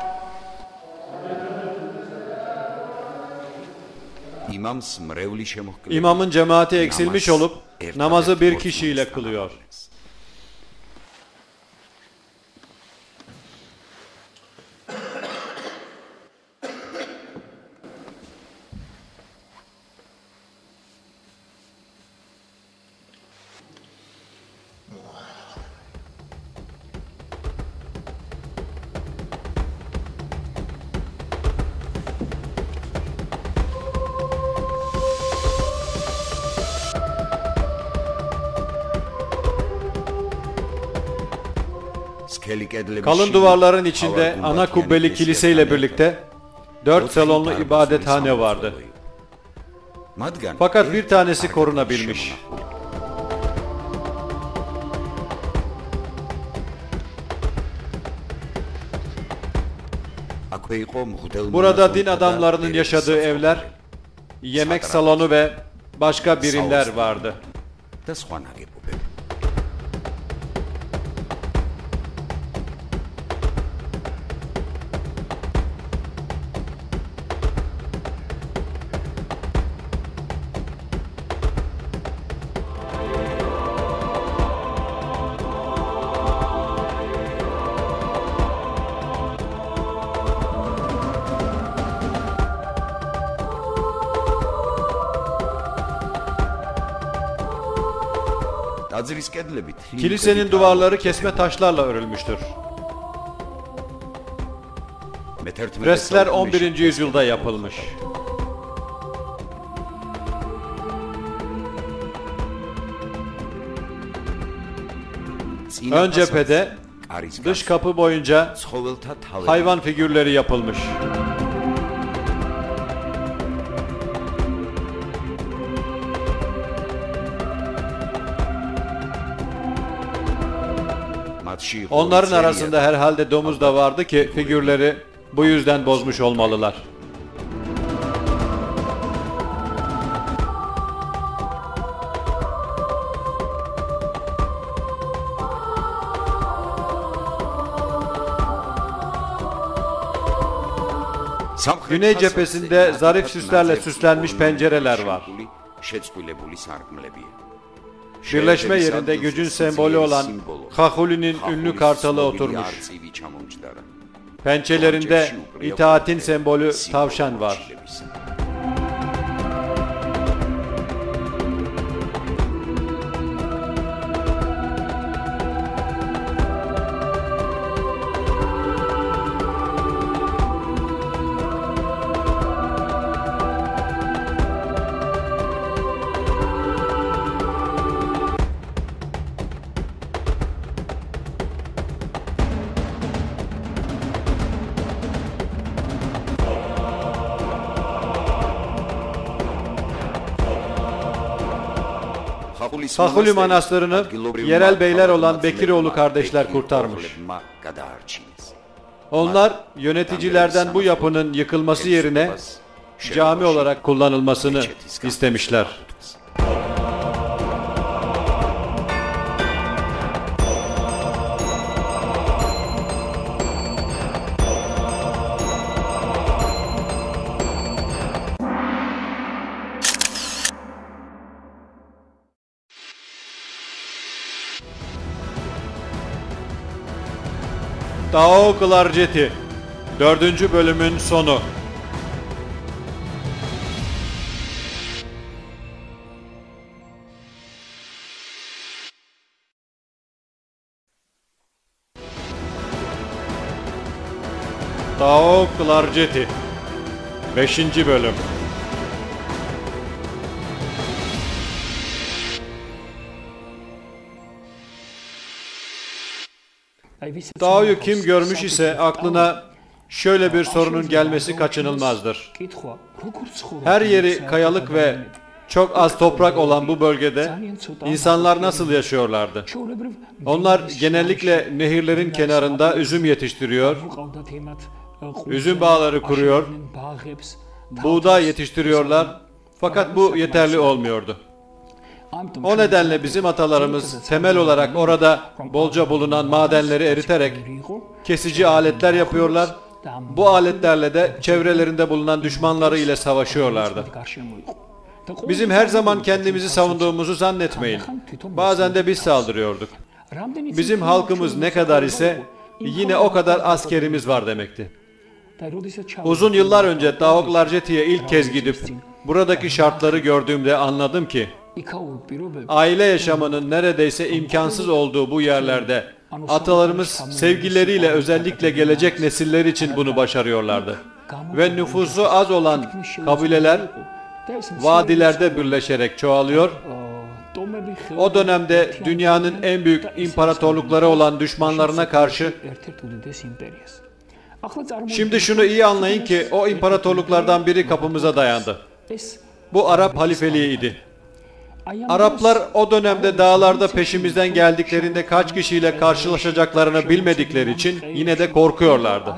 Speaker 1: İmamın cemaati eksilmiş olup namazı bir kişiyle kılıyor. Kalın duvarların içinde ana kubbeli kilise ile birlikte dört salonlu ibadethane vardı. Fakat bir tanesi korunabilmiş. Burada din adamlarının yaşadığı evler, yemek salonu ve başka birimler vardı. Kilisenin duvarları kesme taşlarla örülmüştür. Freskler on birinci yüzyılda yapılmış. Ön cephede dış kapı boyunca hayvan figürleri yapılmış. Onların arasında herhalde domuz da vardı ki figürleri bu yüzden bozmuş olmalılar. Güney cephesinde zarif süslerle süslenmiş pencereler var. Birleşme yerinde gücün sembolü olan Xaxuli'nin ünlü kartalı oturmuş. Pençelerinde itaatin sembolü tavşan var. Xaxuli Manastırı'nı yerel beyler olan Bekiroğlu kardeşler kurtarmış. Onlar yöneticilerden bu yapının yıkılması yerine cami olarak kullanılmasını istemişler. Tao Klarjeti dördüncü bölümün sonu. Tao Klarjeti beşinci bölüm. Tao'yu kim görmüş ise aklına şöyle bir sorunun gelmesi kaçınılmazdır. Her yeri kayalık ve çok az toprak olan bu bölgede insanlar nasıl yaşıyorlardı? Onlar genellikle nehirlerin kenarında üzüm yetiştiriyor, üzüm bağları kuruyor, buğday yetiştiriyorlar fakat bu yeterli olmuyordu. O nedenle bizim atalarımız temel olarak orada bolca bulunan madenleri eriterek kesici aletler yapıyorlar. Bu aletlerle de çevrelerinde bulunan düşmanları ile savaşıyorlardı. Bizim her zaman kendimizi savunduğumuzu zannetmeyin. Bazen de biz saldırıyorduk. Bizim halkımız ne kadar ise yine o kadar askerimiz var demekti. Uzun yıllar önce Tao Klarjeti'ye ilk kez gidip buradaki şartları gördüğümde anladım ki aile yaşamının neredeyse imkansız olduğu bu yerlerde atalarımız sevgileriyle özellikle gelecek nesiller için bunu başarıyorlardı. Ve nüfusu az olan kabileler vadilerde birleşerek çoğalıyor. O dönemde dünyanın en büyük imparatorlukları olan düşmanlarına karşı. Şimdi şunu iyi anlayın ki o imparatorluklardan biri kapımıza dayandı. Bu Arap halifeliğiydi. Araplar o dönemde dağlarda peşimizden geldiklerinde kaç kişiyle karşılaşacaklarını bilmedikleri için yine de korkuyorlardı.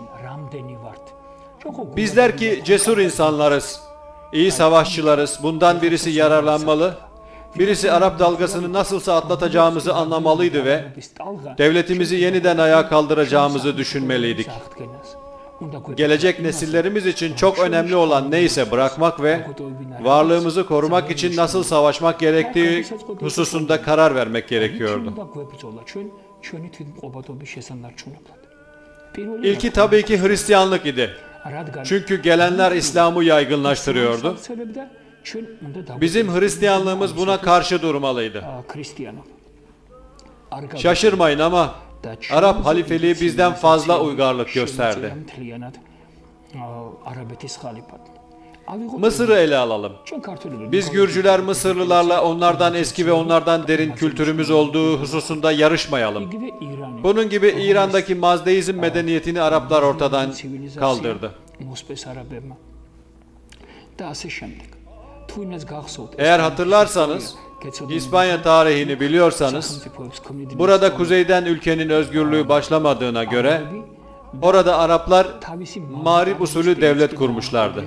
Speaker 1: Bizler ki cesur insanlarız, iyi savaşçılarız. Bundan birisi yararlanmalı, birisi Arap dalgasını nasılsa atlatacağımızı anlamalıydı ve devletimizi yeniden ayağa kaldıracağımızı düşünmeliydik. Gelecek nesillerimiz için çok önemli olan neyse bırakmak ve varlığımızı korumak için nasıl savaşmak gerektiği hususunda karar vermek gerekiyordu. İlki tabii ki Hristiyanlık idi. Çünkü gelenler İslam'ı yaygınlaştırıyordu. Bizim Hristiyanlığımız buna karşı durmalıydı. Şaşırmayın ama Arap halifeliği bizden fazla uygarlık gösterdi. Mısır'ı ele alalım. Biz Gürcüler Mısırlılarla onlardan eski ve onlardan derin kültürümüz olduğu hususunda yarışmayalım. Bunun gibi İran'daki Mazdeizm medeniyetini Araplar ortadan kaldırdı. Eğer hatırlarsanız, İspanya tarihini biliyorsanız, burada kuzeyden ülkenin özgürlüğü başlamadığına göre, orada Araplar mağrip usulü devlet kurmuşlardı.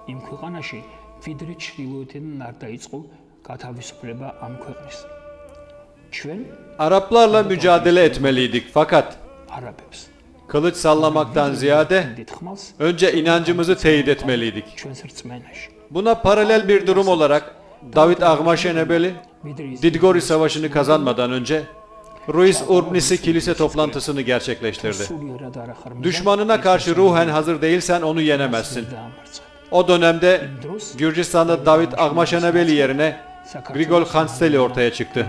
Speaker 1: Araplarla mücadele etmeliydik fakat kılıç sallamaktan ziyade önce inancımızı teyit etmeliydik. Buna paralel bir durum olarak David Agmaşenebeli, Didgori Savaşı'nı kazanmadan önce Ruiz Urbnis'i kilise toplantısını gerçekleştirdi. Düşmanına karşı ruhen hazır değilsen onu yenemezsin. O dönemde Gürcistan'da David Agmaşenebeli yerine Grigol Khansteli ortaya çıktı.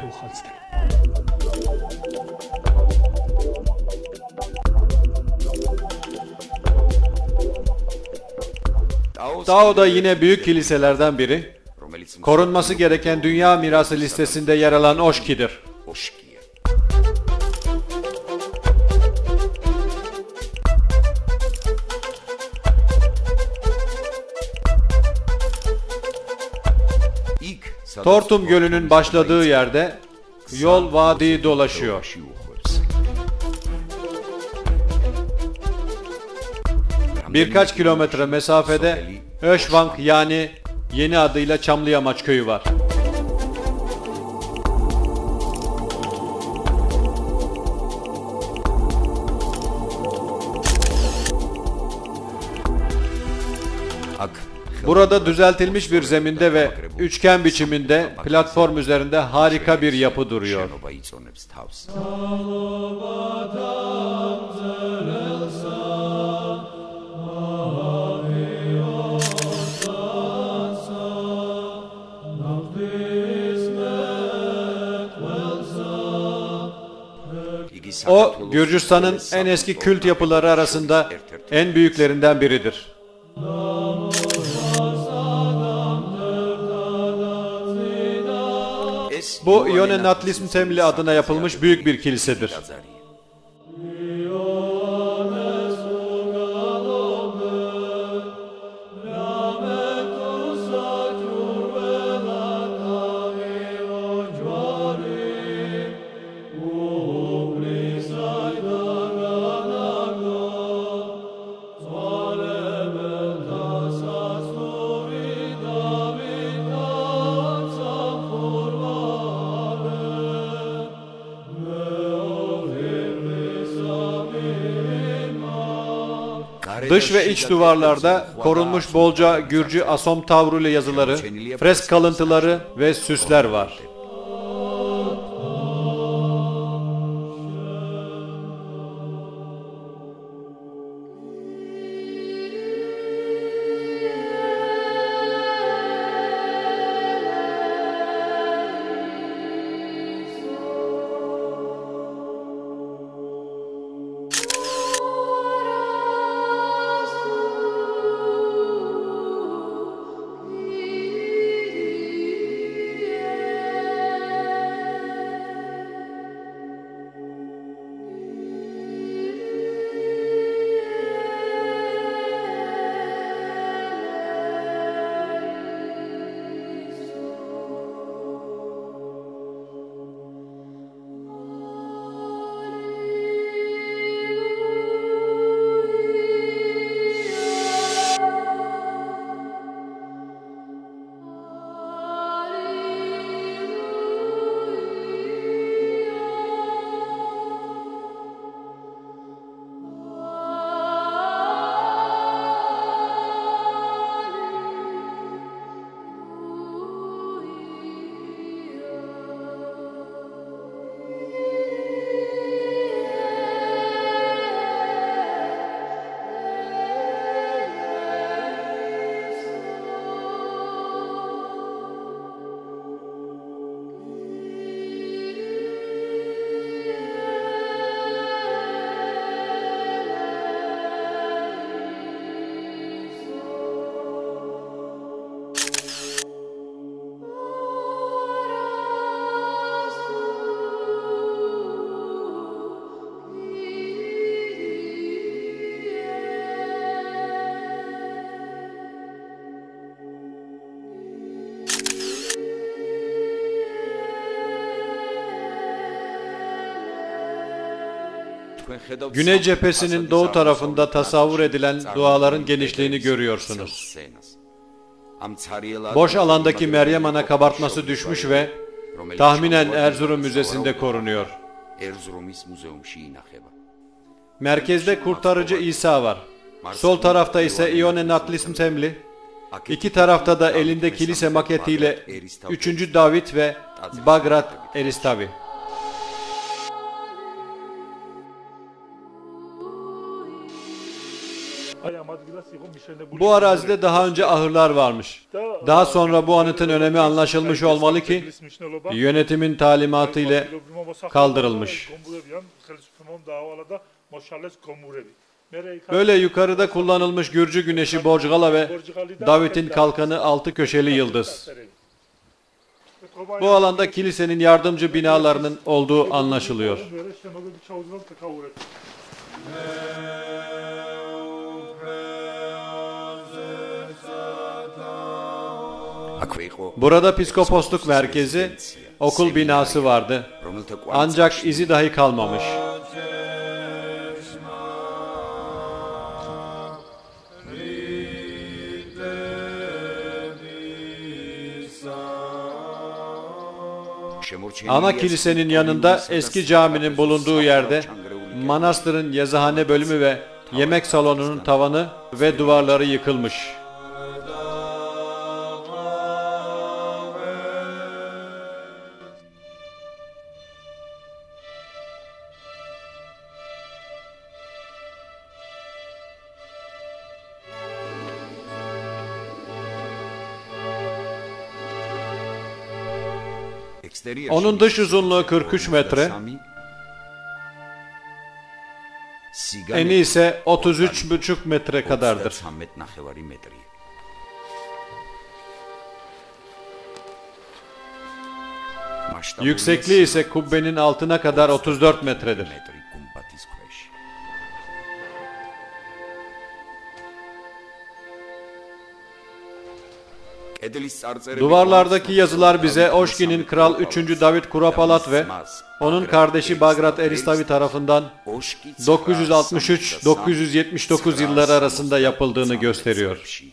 Speaker 1: Dao da yine büyük kiliselerden biri, korunması gereken dünya mirası listesinde yer alan Oşki'dir. Tortum Gölü'nün başladığı yerde yol vadiyi dolaşıyor. Birkaç kilometre mesafede Öşvank yani yeni adıyla Çamlıyamaç köyü var. Burada düzeltilmiş bir zeminde ve üçgen biçiminde platform üzerinde harika bir yapı duruyor. O, Gürcistan'ın en eski kült yapıları arasında en büyüklerinden biridir. Bu Ione Natlis Temli adına yapılmış büyük bir kilisedir. Dış ve iç duvarlarda korunmuş bolca Gürcü asom tavrulu yazıları, fresk kalıntıları ve süsler var. Güney cephesinin doğu tarafında tasavvur edilen duaların genişliğini görüyorsunuz. Boş alandaki Meryem Ana kabartması düşmüş ve tahminen Erzurum Müzesi'nde korunuyor. Merkezde Kurtarıcı İsa var. Sol tarafta ise Ione Natlis Temli. İki tarafta da elinde kilise maketiyle üçüncü David ve Bagrat Eristavi. Bu arazide daha önce ahırlar varmış. Daha sonra bu anıtın önemi anlaşılmış olmalı ki yönetimin talimatı ile kaldırılmış. Böyle yukarıda kullanılmış Gürcü güneşi Borcgala ve David'in kalkanı altı köşeli yıldız. Bu alanda kilisenin yardımcı binalarının olduğu anlaşılıyor. Burada psikoposluk merkezi, okul binası vardı. Ancak izi dahi kalmamış. Ana kilisenin yanında eski caminin bulunduğu yerde manastırın yazıhane bölümü ve yemek salonunun tavanı ve duvarları yıkılmış. Onun dış uzunluğu kırk üç metre, eni ise otuz üç buçuk metre kadardır. Yüksekliği ise kubbenin altına kadar otuz dört metredir. Duvarlardaki yazılar bize Oşki'nin Kral üçüncü David Kurapalat ve onun kardeşi Bagrat Eristavi tarafından dokuz yüz altmış üç dokuz yüz yetmiş dokuz yılları arasında yapıldığını gösteriyor.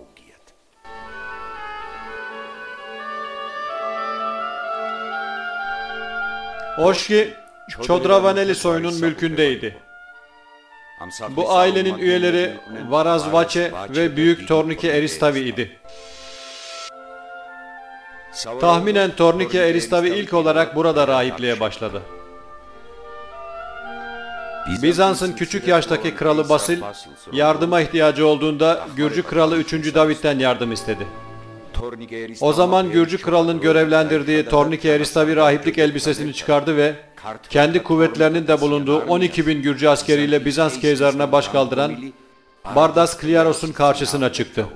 Speaker 1: Oşki, Çodravaneli soyunun mülkündeydi. Bu ailenin üyeleri Varazvaçe ve Büyük Tornike Eristavi idi. Tahminen Tornike Eristavi ilk olarak burada rahipliğe başladı. Bizans'ın küçük yaştaki kralı Basil, yardıma ihtiyacı olduğunda Gürcü kralı üçüncü David'den yardım istedi. O zaman Gürcü kralının görevlendirdiği Tornike Eristavi rahiplik elbisesini çıkardı ve kendi kuvvetlerinin de bulunduğu on iki bin Gürcü askeriyle Bizans Kezarına baş kaldıran Bardas Kliaros'un karşısına çıktı.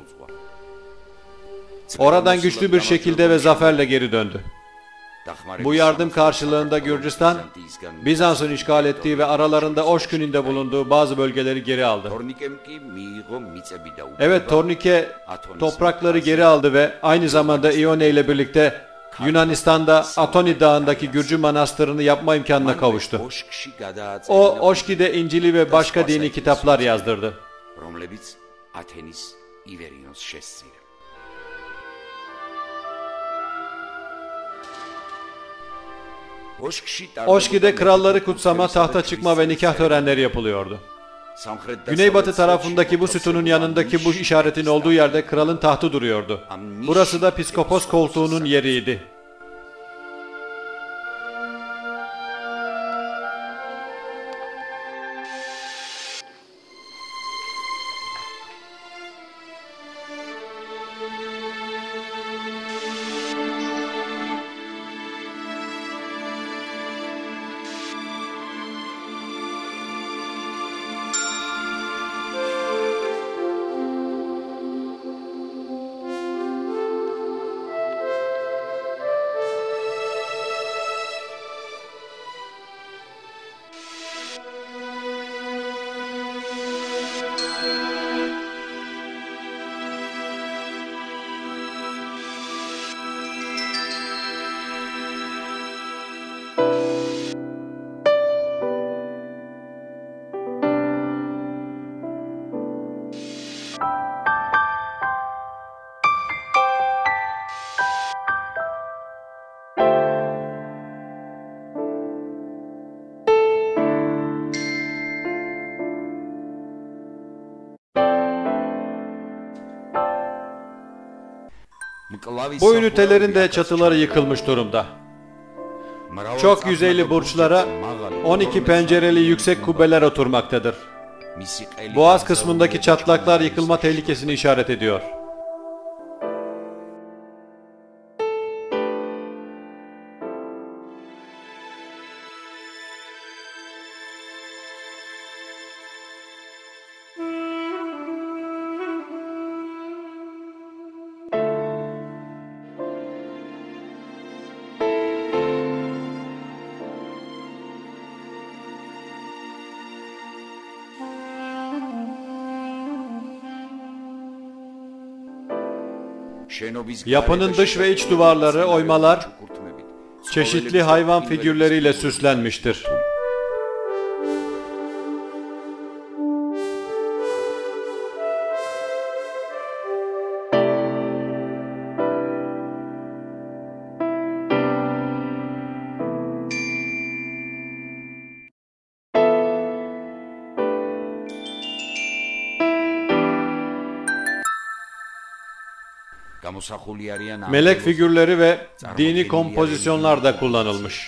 Speaker 1: Oradan güçlü bir şekilde ve zaferle geri döndü. Bu yardım karşılığında Gürcistan, Bizans'ın işgal ettiği ve aralarında Oşkün'ün de bulunduğu bazı bölgeleri geri aldı. Evet, Tornike toprakları geri aldı ve aynı zamanda Ione ile birlikte Yunanistan'da Atoni Dağı'ndaki Gürcü manastırını yapma imkanına kavuştu. O, Oşki'de İncil'i ve başka dini kitaplar yazdırdı. Oşki'de kralları kutsama, tahta çıkma ve nikah törenleri yapılıyordu. Güneybatı tarafındaki bu sütunun yanındaki bu işaretin olduğu yerde kralın tahtı duruyordu. Burası da piskopos koltuğunun yeriydi. Bu ünitelerin de çatıları yıkılmış durumda. Çok yüzeyli burçlara on iki pencereli yüksek kubbeler oturmaktadır. Boğaz kısmındaki çatlaklar yıkılma tehlikesini işaret ediyor. Yapının dış ve iç duvarları, oymalar, çeşitli hayvan figürleriyle süslenmiştir. Melek figürleri ve dini kompozisyonlar da kullanılmış.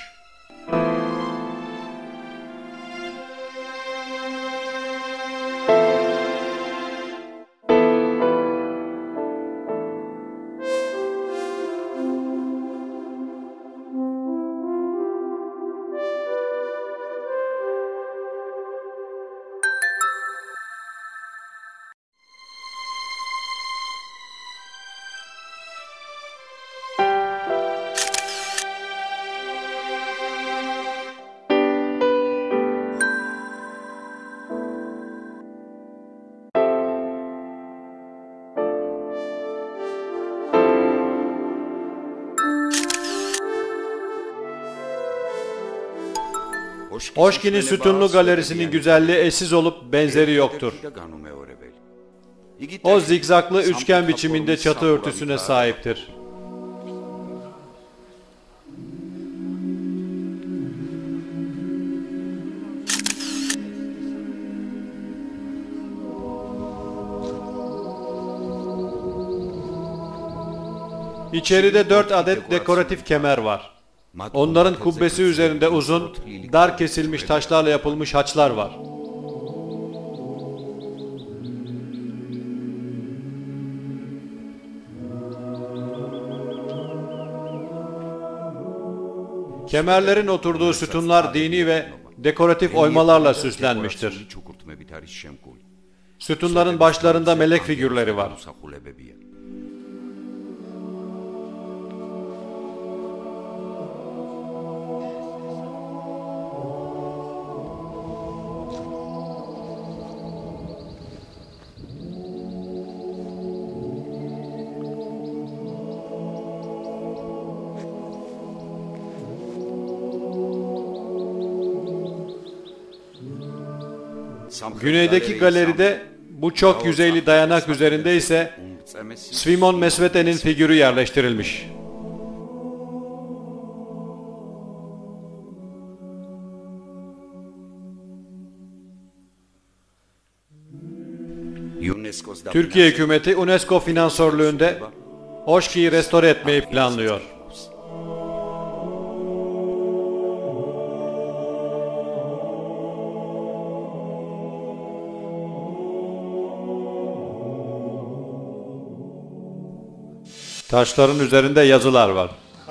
Speaker 1: Oşki'nin sütunlu galerisinin güzelliği eşsiz olup benzeri yoktur. O zigzaklı üçgen biçiminde çatı örtüsüne sahiptir. İçeride dört adet dekoratif kemer var. Onların kubbesi üzerinde uzun, dar kesilmiş taşlarla yapılmış haçlar var. Kemerlerin oturduğu sütunlar dini ve dekoratif oymalarla süslenmiştir. Sütunların başlarında melek figürleri var. Güneydeki galeride bu çok yüzeyli dayanak üzerinde ise Svimon Mesvete'nin figürü yerleştirilmiş. Türkiye hükümeti UNESCO finansörlüğünde Oşki'yi restore etmeyi planlıyor. Taşların üzerinde yazılar var.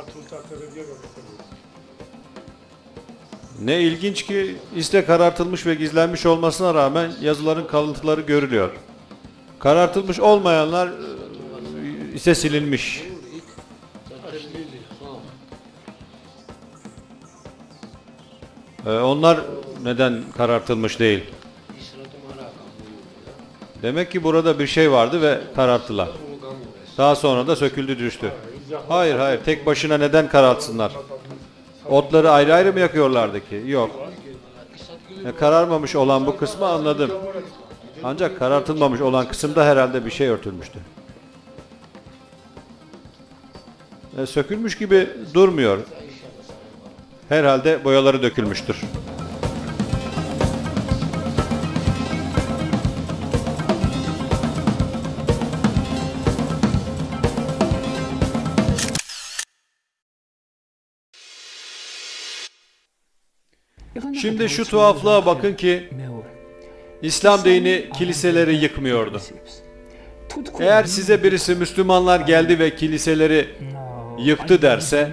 Speaker 1: Ne ilginç ki iste karartılmış ve gizlenmiş olmasına rağmen yazıların kalıntıları görülüyor. Karartılmış olmayanlar ise silinmiş. Ee, onlar neden karartılmış değil? Demek ki burada bir şey vardı ve kararttılar. Daha sonra da söküldü düştü. Hayır hayır, tek başına neden karartsınlar? Otları ayrı ayrı mı yakıyorlardı ki? Yok. E, kararmamış olan bu kısmı anladım. Ancak karartılmamış olan kısımda herhalde bir şey örtülmüştü. E, sökülmüş gibi durmuyor. Herhalde boyaları dökülmüştür. Şimdi şu tuhaflığa bakın ki İslam dini kiliseleri yıkmıyordu. Eğer size birisi Müslümanlar geldi ve kiliseleri yıktı derse,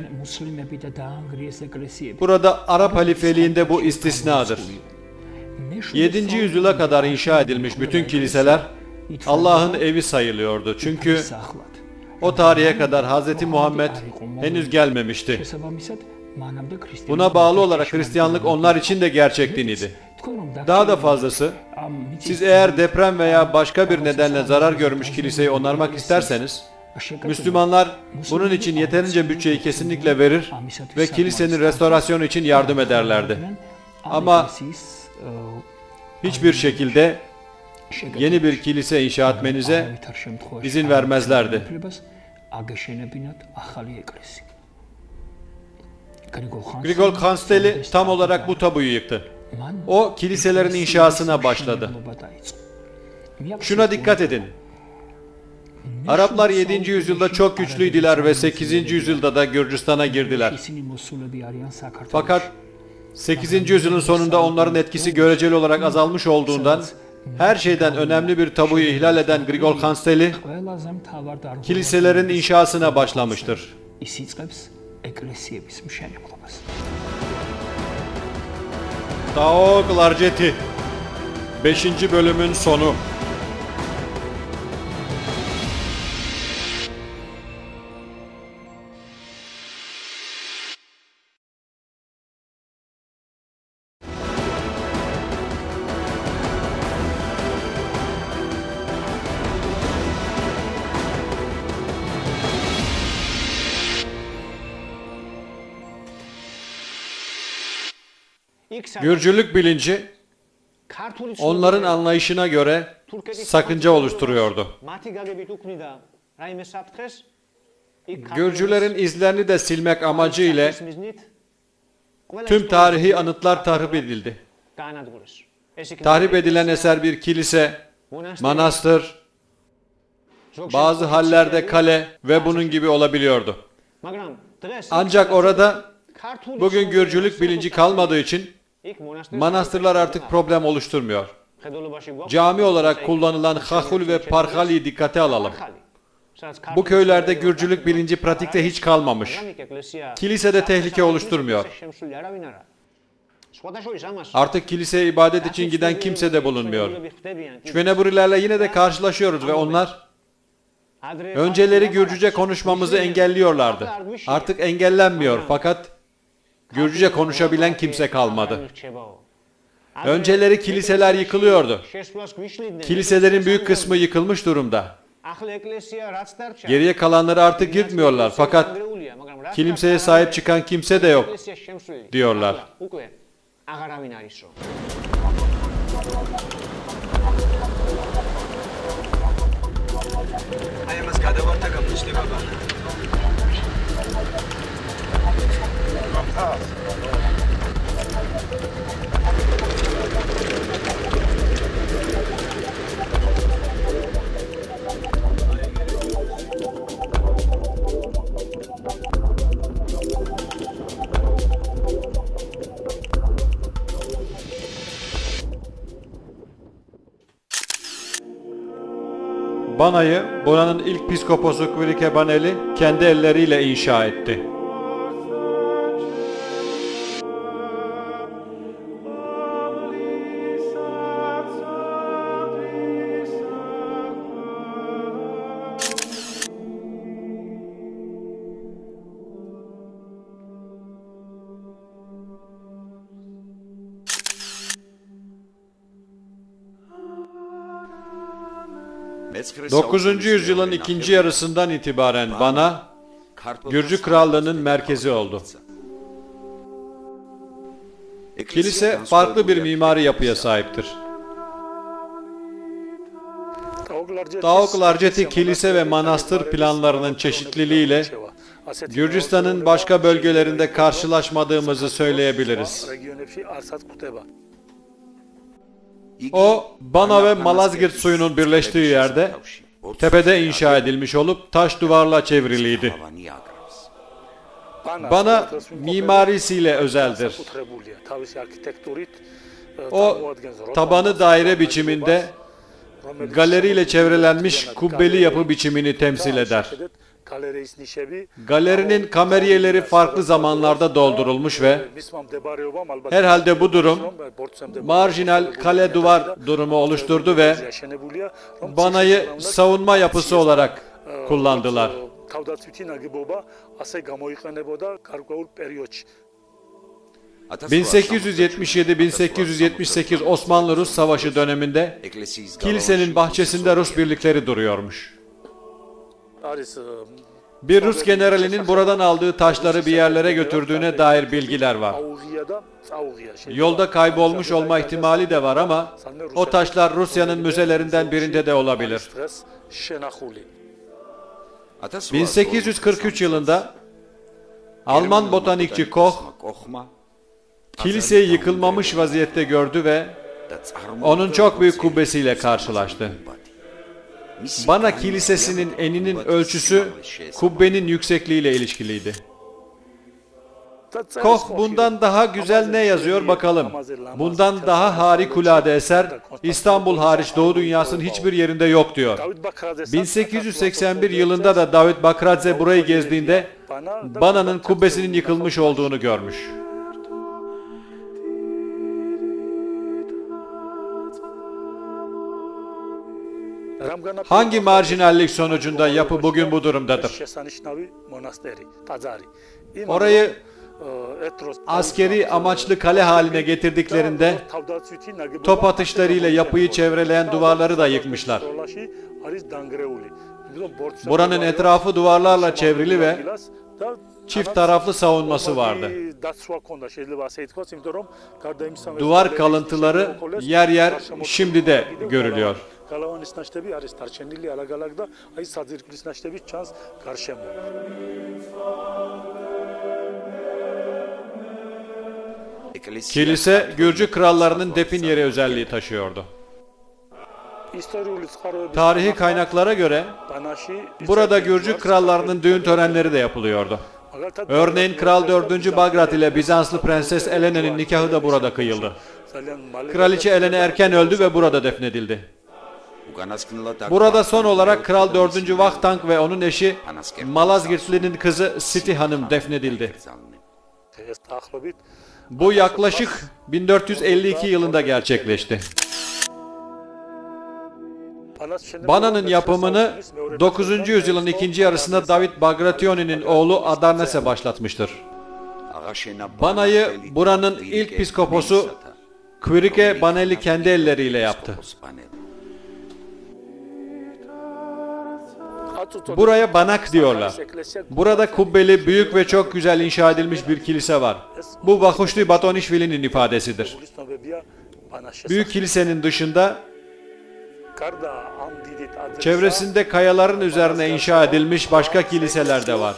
Speaker 1: burada Arap halifeliğinde bu istisnadır. yedinci yüzyıla kadar inşa edilmiş bütün kiliseler Allah'ın evi sayılıyordu. Çünkü o tarihe kadar Hz. Muhammed henüz gelmemişti. Buna bağlı olarak Hristiyanlık onlar için de gerçek diniydi. Daha da fazlası, siz eğer deprem veya başka bir nedenle zarar görmüş kiliseyi onarmak isterseniz, Müslümanlar bunun için yeterince bütçeyi kesinlikle verir ve kilisenin restorasyonu için yardım ederlerdi. Ama hiçbir şekilde yeni bir kilise inşa etmenize izin vermezlerdi. Grigol Khansteli tam olarak bu tabuyu yıktı. O kiliselerin inşasına başladı. Şuna dikkat edin. Araplar yedinci yüzyılda çok güçlüydüler ve sekizinci yüzyılda da Gürcistan'a girdiler. Fakat sekizinci yüzyılın sonunda onların etkisi göreceli olarak azalmış olduğundan her şeyden önemli bir tabuyu ihlal eden Grigol Khansteli kiliselerin inşasına başlamıştır. Tao Glargeti beşinci bölümün sonu. Gürcülük bilinci onların anlayışına göre sakınca oluşturuyordu. Gürcülerin izlerini de silmek amacıyla tüm tarihi anıtlar tahrip edildi. Tahrip edilen eser bir kilise, manastır, bazı hallerde kale ve bunun gibi olabiliyordu. Ancak orada bugün Gürcülük bilinci kalmadığı için manastırlar artık problem oluşturmuyor. Cami olarak kullanılan Xaxul ve Parxali'yi dikkate alalım. Bu köylerde Gürcülük bilinci pratikte hiç kalmamış. Kilisede tehlike oluşturmuyor. Artık kiliseye ibadet için giden kimse de bulunmuyor. Çveneburilerle yine de karşılaşıyoruz ve onlar önceleri Gürcüce konuşmamızı engelliyorlardı. Artık engellenmiyor fakat Gürcüce konuşabilen kimse kalmadı. Önceleri kiliseler yıkılıyordu. Kiliselerin büyük kısmı yıkılmış durumda. Geriye kalanları artık yıkmıyorlar fakat kiliseye sahip çıkan kimse de yok diyorlar. Bana'yı buranın ilk piskoposu Quirique Baneli kendi elleriyle inşa etti. dokuzuncu yüzyılın ikinci yarısından itibaren Bana, Gürcü Krallığı'nın merkezi oldu. Kilise farklı bir mimari yapıya sahiptir. Tao Glargeti kilise ve manastır planlarının çeşitliliğiyle Gürcistan'ın başka bölgelerinde karşılaşmadığımızı söyleyebiliriz. O, Bana ve Malazgirt suyunun birleştiği yerde, tepede inşa edilmiş olup taş duvarla çevriliydi. bana mimarisiyle özeldir. O tabanı daire biçiminde, galeriyle çevrelenmiş kubbeli yapı biçimini temsil eder. Galerinin kameriyeleri farklı zamanlarda doldurulmuş ve herhalde bu durum marjinal kale duvar durumu oluşturdu ve banayı savunma yapısı olarak kullandılar. bin sekiz yüz yetmiş yedi bin sekiz yüz yetmiş sekiz Osmanlı-Rus Savaşı döneminde kilisenin bahçesinde Rus birlikleri duruyormuş. Bir Rus generalinin buradan aldığı taşları bir yerlere götürdüğüne dair bilgiler var. Yolda kaybolmuş olma ihtimali de var ama o taşlar Rusya'nın müzelerinden birinde de olabilir. bin sekiz yüz kırk üç yılında Alman botanikçi Koch kiliseyi yıkılmamış vaziyette gördü ve onun çok büyük kubbesiyle karşılaştı. Bana kilisesinin eninin ölçüsü kubbenin yüksekliğiyle ilişkiliydi. Koch bundan daha güzel ne yazıyor bakalım. Bundan daha harikulade eser İstanbul hariç Doğu dünyasının hiçbir yerinde yok diyor. bin sekiz yüz seksen bir yılında da David Bakradze burayı gezdiğinde Bana'nın kubbesinin yıkılmış olduğunu görmüş. Hangi marjinallik sonucunda yapı bugün bu durumdadır? Orayı askeri amaçlı kale haline getirdiklerinde top atışlarıyla yapıyı çevreleyen duvarları da yıkmışlar. Buranın etrafı duvarlarla çevrili ve çift taraflı savunması vardı. Duvar kalıntıları yer yer şimdi de görülüyor. Kilise, Gürcü krallarının defin yeri özelliği taşıyordu. Tarihi kaynaklara göre burada Gürcü krallarının düğün törenleri de yapılıyordu. Örneğin Kral dördüncü Bagrat ile Bizanslı Prenses Elene'nin nikahı da burada kıyıldı. Kraliçe Elene erken öldü ve burada defnedildi. Burada son olarak Kral dördüncü Vaktank ve onun eşi Malazgirtli'nin kızı Siti Hanım defnedildi. Bu yaklaşık bin dört yüz elli iki yılında gerçekleşti. Bana'nın yapımını dokuzuncu yüzyılın ikinci yarısında David Bagrationi'nin oğlu Adarnase başlatmıştır. Bana'yı buranın ilk piskoposu Quirique Banelli kendi elleriyle yaptı. Buraya Banak diyorlar. Burada kubbeli, büyük ve çok güzel inşa edilmiş bir kilise var. Bu Vahuşli Batonişvili'nin ifadesidir. Büyük kilisenin dışında çevresinde kayaların üzerine inşa edilmiş başka kiliseler de var.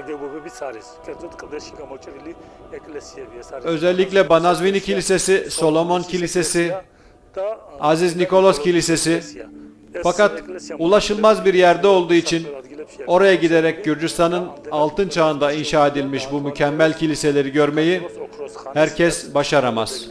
Speaker 1: Özellikle Banazvini Kilisesi, Solomon Kilisesi, Aziz Nikolos Kilisesi. Fakat ulaşılmaz bir yerde olduğu için oraya giderek Gürcistan'ın altın çağında inşa edilmiş bu mükemmel kiliseleri görmeyi herkes başaramaz.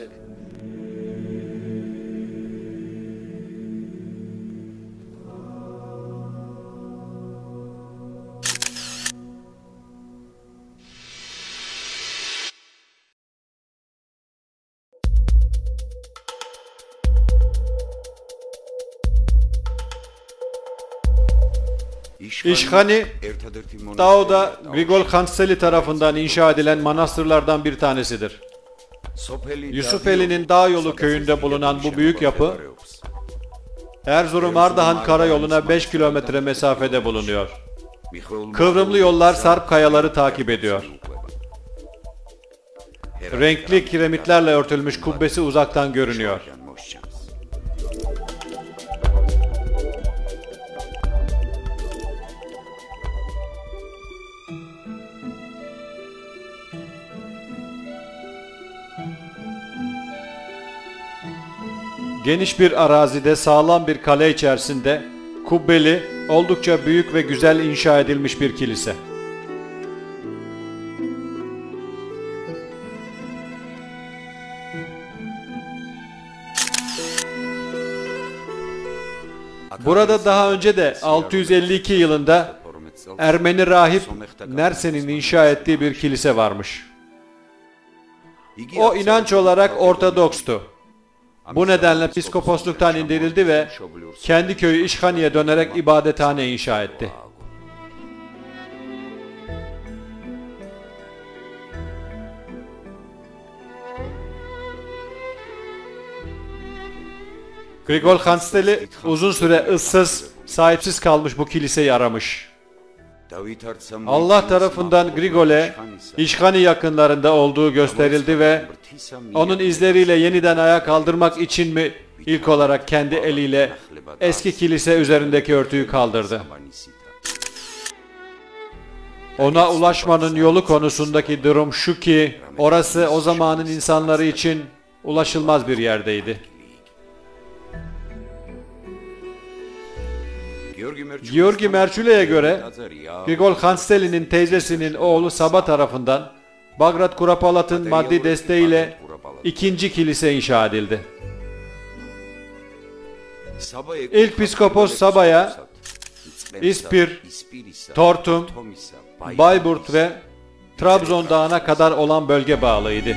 Speaker 1: İşhani, Dağda Grigol Khantseli tarafından inşa edilen manastırlardan bir tanesidir. Yusufeli'nin Dağ Yolu köyünde bulunan bu büyük yapı, Erzurum-Ardahan karayoluna beş kilometre mesafede bulunuyor. Kıvrımlı yollar sarp kayaları takip ediyor. Renkli kiremitlerle örtülmüş kubbesi uzaktan görünüyor. Geniş bir arazide sağlam bir kale içerisinde kubbeli, oldukça büyük ve güzel inşa edilmiş bir kilise. Burada daha önce de altı yüz elli iki yılında Ermeni rahip Nersen'in inşa ettiği bir kilise varmış. O inanç olarak Ortodokstu. Bu nedenle piskoposluktan indirildi ve kendi köyü İşhani'ye dönerek ibadethane inşa etti. Grigol Khansteli uzun süre ıssız, sahipsiz kalmış bu kiliseyi aramış. Allah tarafından Grigol'e İşhani yakınlarında olduğu gösterildi ve onun izleriyle yeniden ayağa kaldırmak için mi ilk olarak kendi eliyle eski kilise üzerindeki örtüyü kaldırdı. Ona ulaşmanın yolu konusundaki durum şu ki, orası o zamanın insanları için ulaşılmaz bir yerdeydi. Georgi Merçule'ye göre Grigol Khansteli'nin teyzesinin oğlu Saba tarafından Bagrat Kurapalat'ın maddi desteğiyle ikinci kilise inşa edildi. İlk piskopos Saba'ya İspir, Tortum, Bayburt ve Trabzon Dağı'na kadar olan bölge bağlıydı.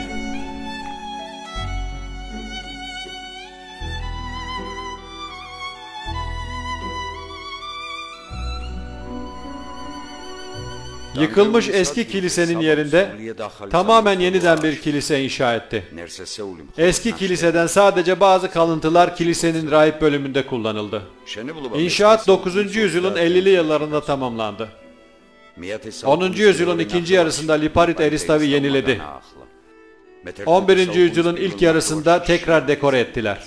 Speaker 1: Yıkılmış eski kilisenin yerinde tamamen yeniden bir kilise inşa etti. Eski kiliseden sadece bazı kalıntılar kilisenin rahip bölümünde kullanıldı. İnşaat dokuzuncu yüzyılın ellili yıllarında tamamlandı. onuncu yüzyılın ikinci yarısında Liparit Eristav'ı yeniledi. on birinci yüzyılın ilk yarısında tekrar dekore ettiler.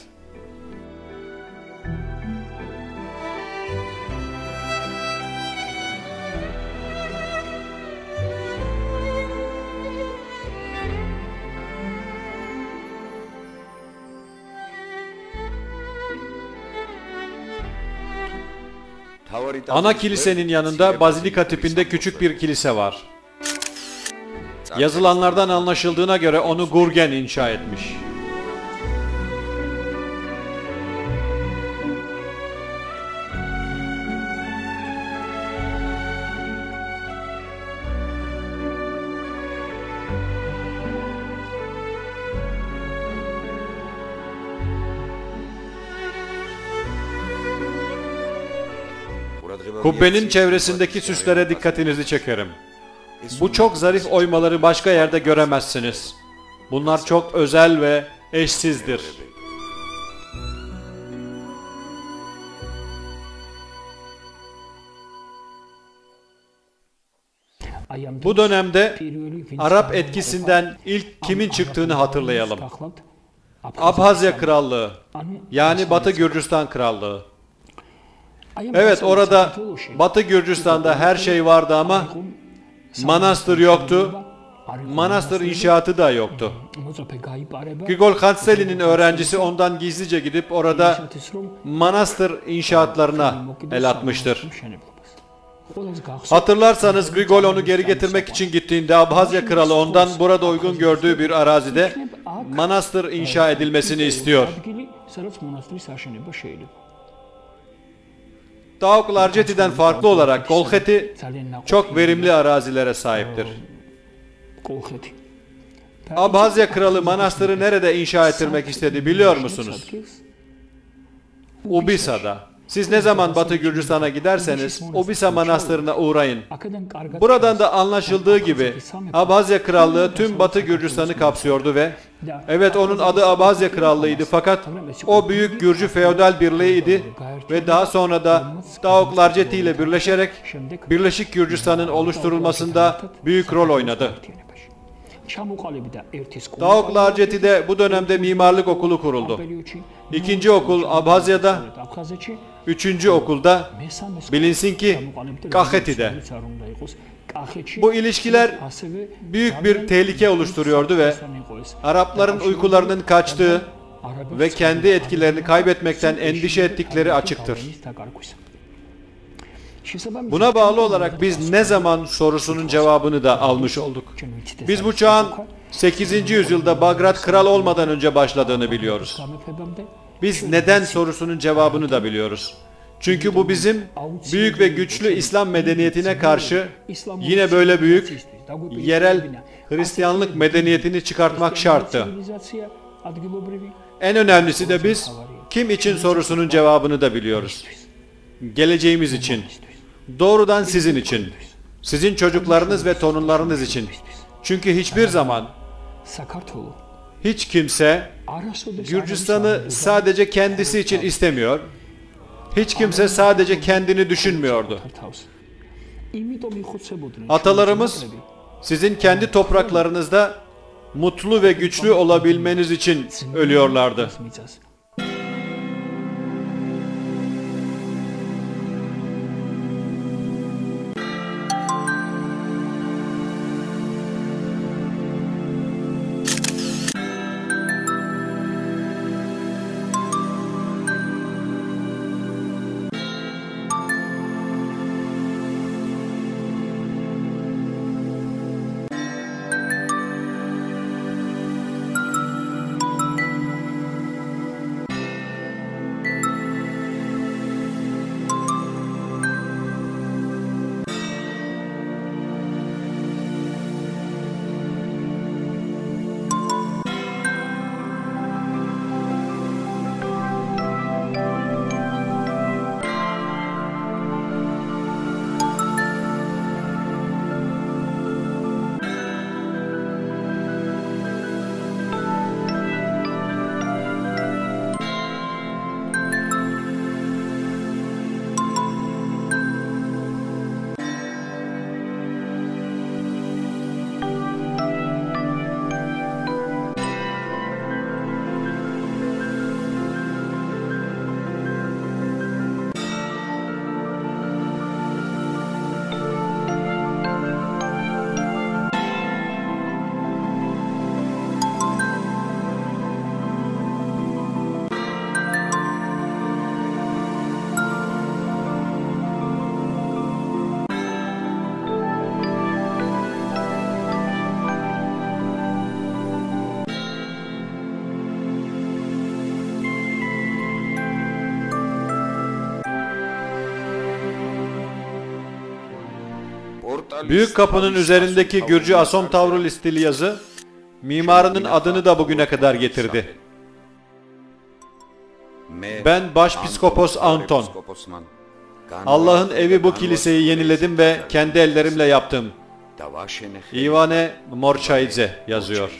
Speaker 1: Ana kilisenin yanında bazilika tipinde küçük bir kilise var. Yazılanlardan anlaşıldığına göre onu Gurgen inşa etmiş. Kubbenin çevresindeki süslere dikkatinizi çekerim. Bu çok zarif oymaları başka yerde göremezsiniz. Bunlar çok özel ve eşsizdir. Bu dönemde Arap etkisinden ilk kimin çıktığını hatırlayalım. Abhazya Krallığı, yani Batı Gürcistan Krallığı. Evet, orada Batı Gürcistan'da her şey vardı ama manastır yoktu, manastır inşaatı da yoktu. Grigol Khansteli'nin öğrencisi ondan gizlice gidip orada manastır inşaatlarına el atmıştır. Hatırlarsanız Grigol onu geri getirmek için gittiğinde Abhazya Kralı ondan burada uygun gördüğü bir arazide manastır inşa edilmesini istiyor. Dauk-Larjeti'den farklı olarak Kolkheti çok verimli arazilere sahiptir. Abhazya Kralı manastırı nerede inşa ettirmek istedi biliyor musunuz? Ubisa'da. Siz ne zaman Batı Gürcistan'a giderseniz Ubisa Manastırı'na uğrayın. Buradan da anlaşıldığı gibi Abhazya Krallığı tüm Batı Gürcistan'ı kapsıyordu ve evet, onun adı Abhazya Krallığı'ydı fakat o büyük Gürcü feodal birliğiydi ve daha sonra da Dauk-Larjeti ile birleşerek Birleşik Gürcistan'ın oluşturulmasında büyük rol oynadı. Dauk-Larjeti'de bu dönemde mimarlık okulu kuruldu. İkinci okul Abhazya'da, üçüncü okulda bilinsin ki Kakheti'de. Bu ilişkiler büyük bir tehlike oluşturuyordu ve Arapların uykularının kaçtığı ve kendi etkilerini kaybetmekten endişe ettikleri açıktır. Buna bağlı olarak biz ne zaman sorusunun cevabını da almış olduk. Biz bu çağın sekizinci yüzyılda Bagrat kral olmadan önce başladığını biliyoruz. Biz neden sorusunun cevabını da biliyoruz. Çünkü bu bizim büyük ve güçlü İslam medeniyetine karşı yine böyle büyük yerel Hristiyanlık medeniyetini çıkartmak şarttı. En önemlisi de biz kim için sorusunun cevabını da biliyoruz. Geleceğimiz için. Doğrudan sizin için. Sizin çocuklarınız ve torunlarınız için. Çünkü hiçbir zaman hiç kimse Gürcistan'ı sadece kendisi için istemiyor. Hiç kimse sadece kendini düşünmüyordu. Atalarımız sizin kendi topraklarınızda mutlu ve güçlü olabilmeniz için ölüyorlardı. Büyük kapının üzerindeki Gürcü Asom Tavrul stili yazı, mimarının adını da bugüne kadar getirdi. Ben Başpiskopos Anton. Allah'ın evi bu kiliseyi yeniledim ve kendi ellerimle yaptım. Ivane Morçaidze yazıyor.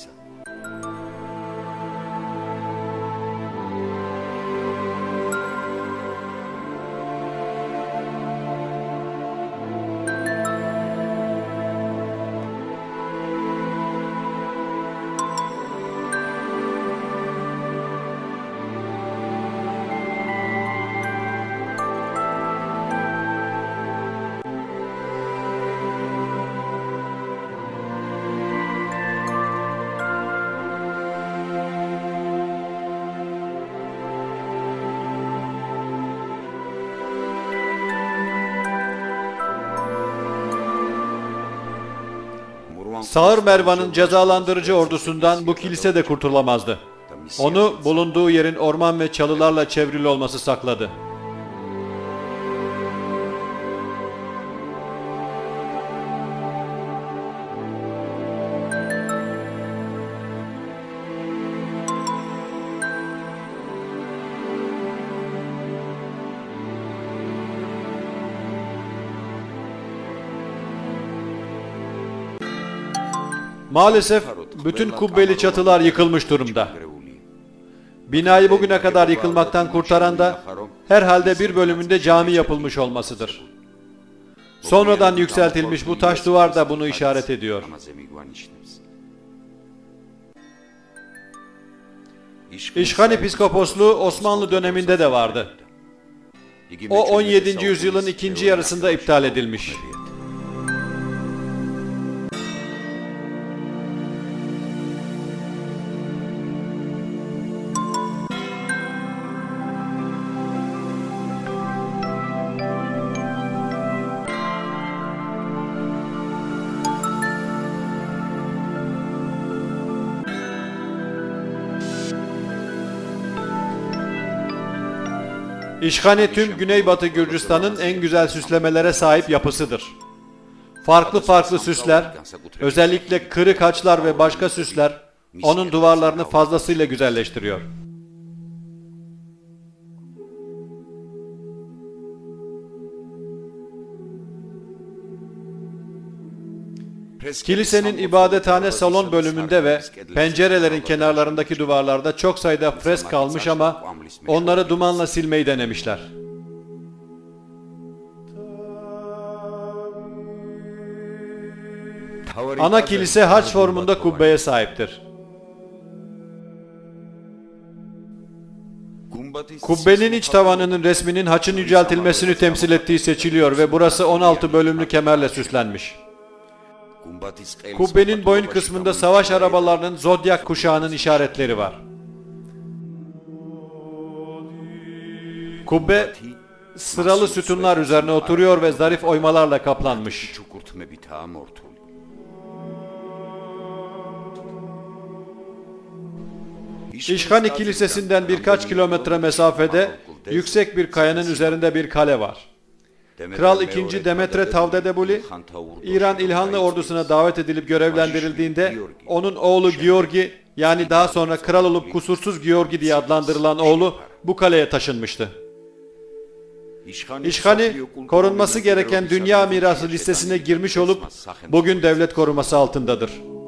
Speaker 1: Sağır Mervan'ın cezalandırıcı ordusundan bu kilise de kurtulamazdı. Onu bulunduğu yerin orman ve çalılarla çevrili olması sakladı. Maalesef bütün kubbeli çatılar yıkılmış durumda. Binayı bugüne kadar yıkılmaktan kurtaran da herhalde bir bölümünde cami yapılmış olmasıdır. Sonradan yükseltilmiş bu taş duvar da bunu işaret ediyor. İşhani Piskoposluğu Osmanlı döneminde de vardı. O on yedinci yüzyılın ikinci yarısında iptal edilmiş. İşhani tüm Güneybatı Gürcistan'ın en güzel süslemelere sahip yapısıdır. Farklı farklı süsler, özellikle kırık haçlar ve başka süsler onun duvarlarını fazlasıyla güzelleştiriyor. Kilisenin ibadethane salon bölümünde ve pencerelerin kenarlarındaki duvarlarda çok sayıda fresk kalmış ama onları dumanla silmeyi denemişler. Ana kilise haç formunda kubbeye sahiptir. Kubbenin iç tavanının resminin haçın yüceltilmesini temsil ettiği seçiliyor ve burası on altı bölümlü kemerle süslenmiş. Kubbenin boyun kısmında savaş arabalarının zodyak kuşağının işaretleri var. Kubbe sıralı sütunlar üzerine oturuyor ve zarif oymalarla kaplanmış. İşhani Kilisesi'nden birkaç kilometre mesafede yüksek bir kayanın üzerinde bir kale var. Kral ikinci. Demetre Tavdedebuli, İran İlhanlı ordusuna davet edilip görevlendirildiğinde onun oğlu Georgi, yani daha sonra kral olup kusursuz Georgi diye adlandırılan oğlu bu kaleye taşınmıştı. İşhani, korunması gereken dünya mirası listesine girmiş olup bugün devlet koruması altındadır.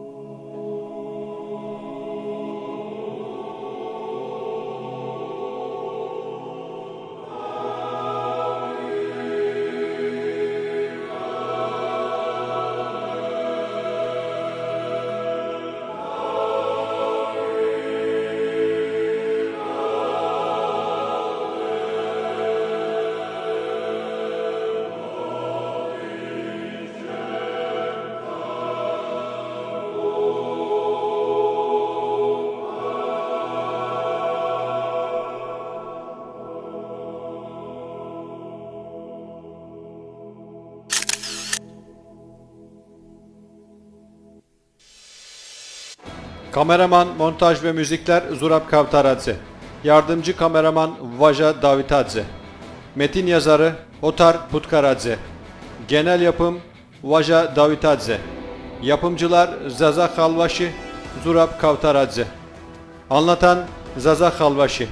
Speaker 1: Kameraman, montaj ve müzikler Zurab Kavtaradze. Yardımcı kameraman Vaja Davitadze. Metin yazarı Otar Putkaradze. Genel yapım Vaja Davitadze. Yapımcılar Zaza Khalvashi, Zurab Kavtaradze. Anlatan Zaza Khalvashi.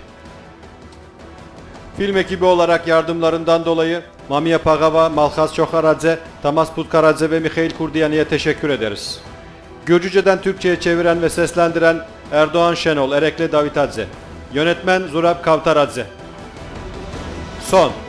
Speaker 1: Film ekibi olarak yardımlarından dolayı Mamiya Pagava, Malkhaz Çoharadze, Tamas Putkaradze ve Mikhail Kurdiyani'ye teşekkür ederiz. Gürcüceden Türkçe'ye çeviren ve seslendiren Erdoğan Şenol, Erekle Davitadze. Yönetmen Zurab Kavtaradze. Son.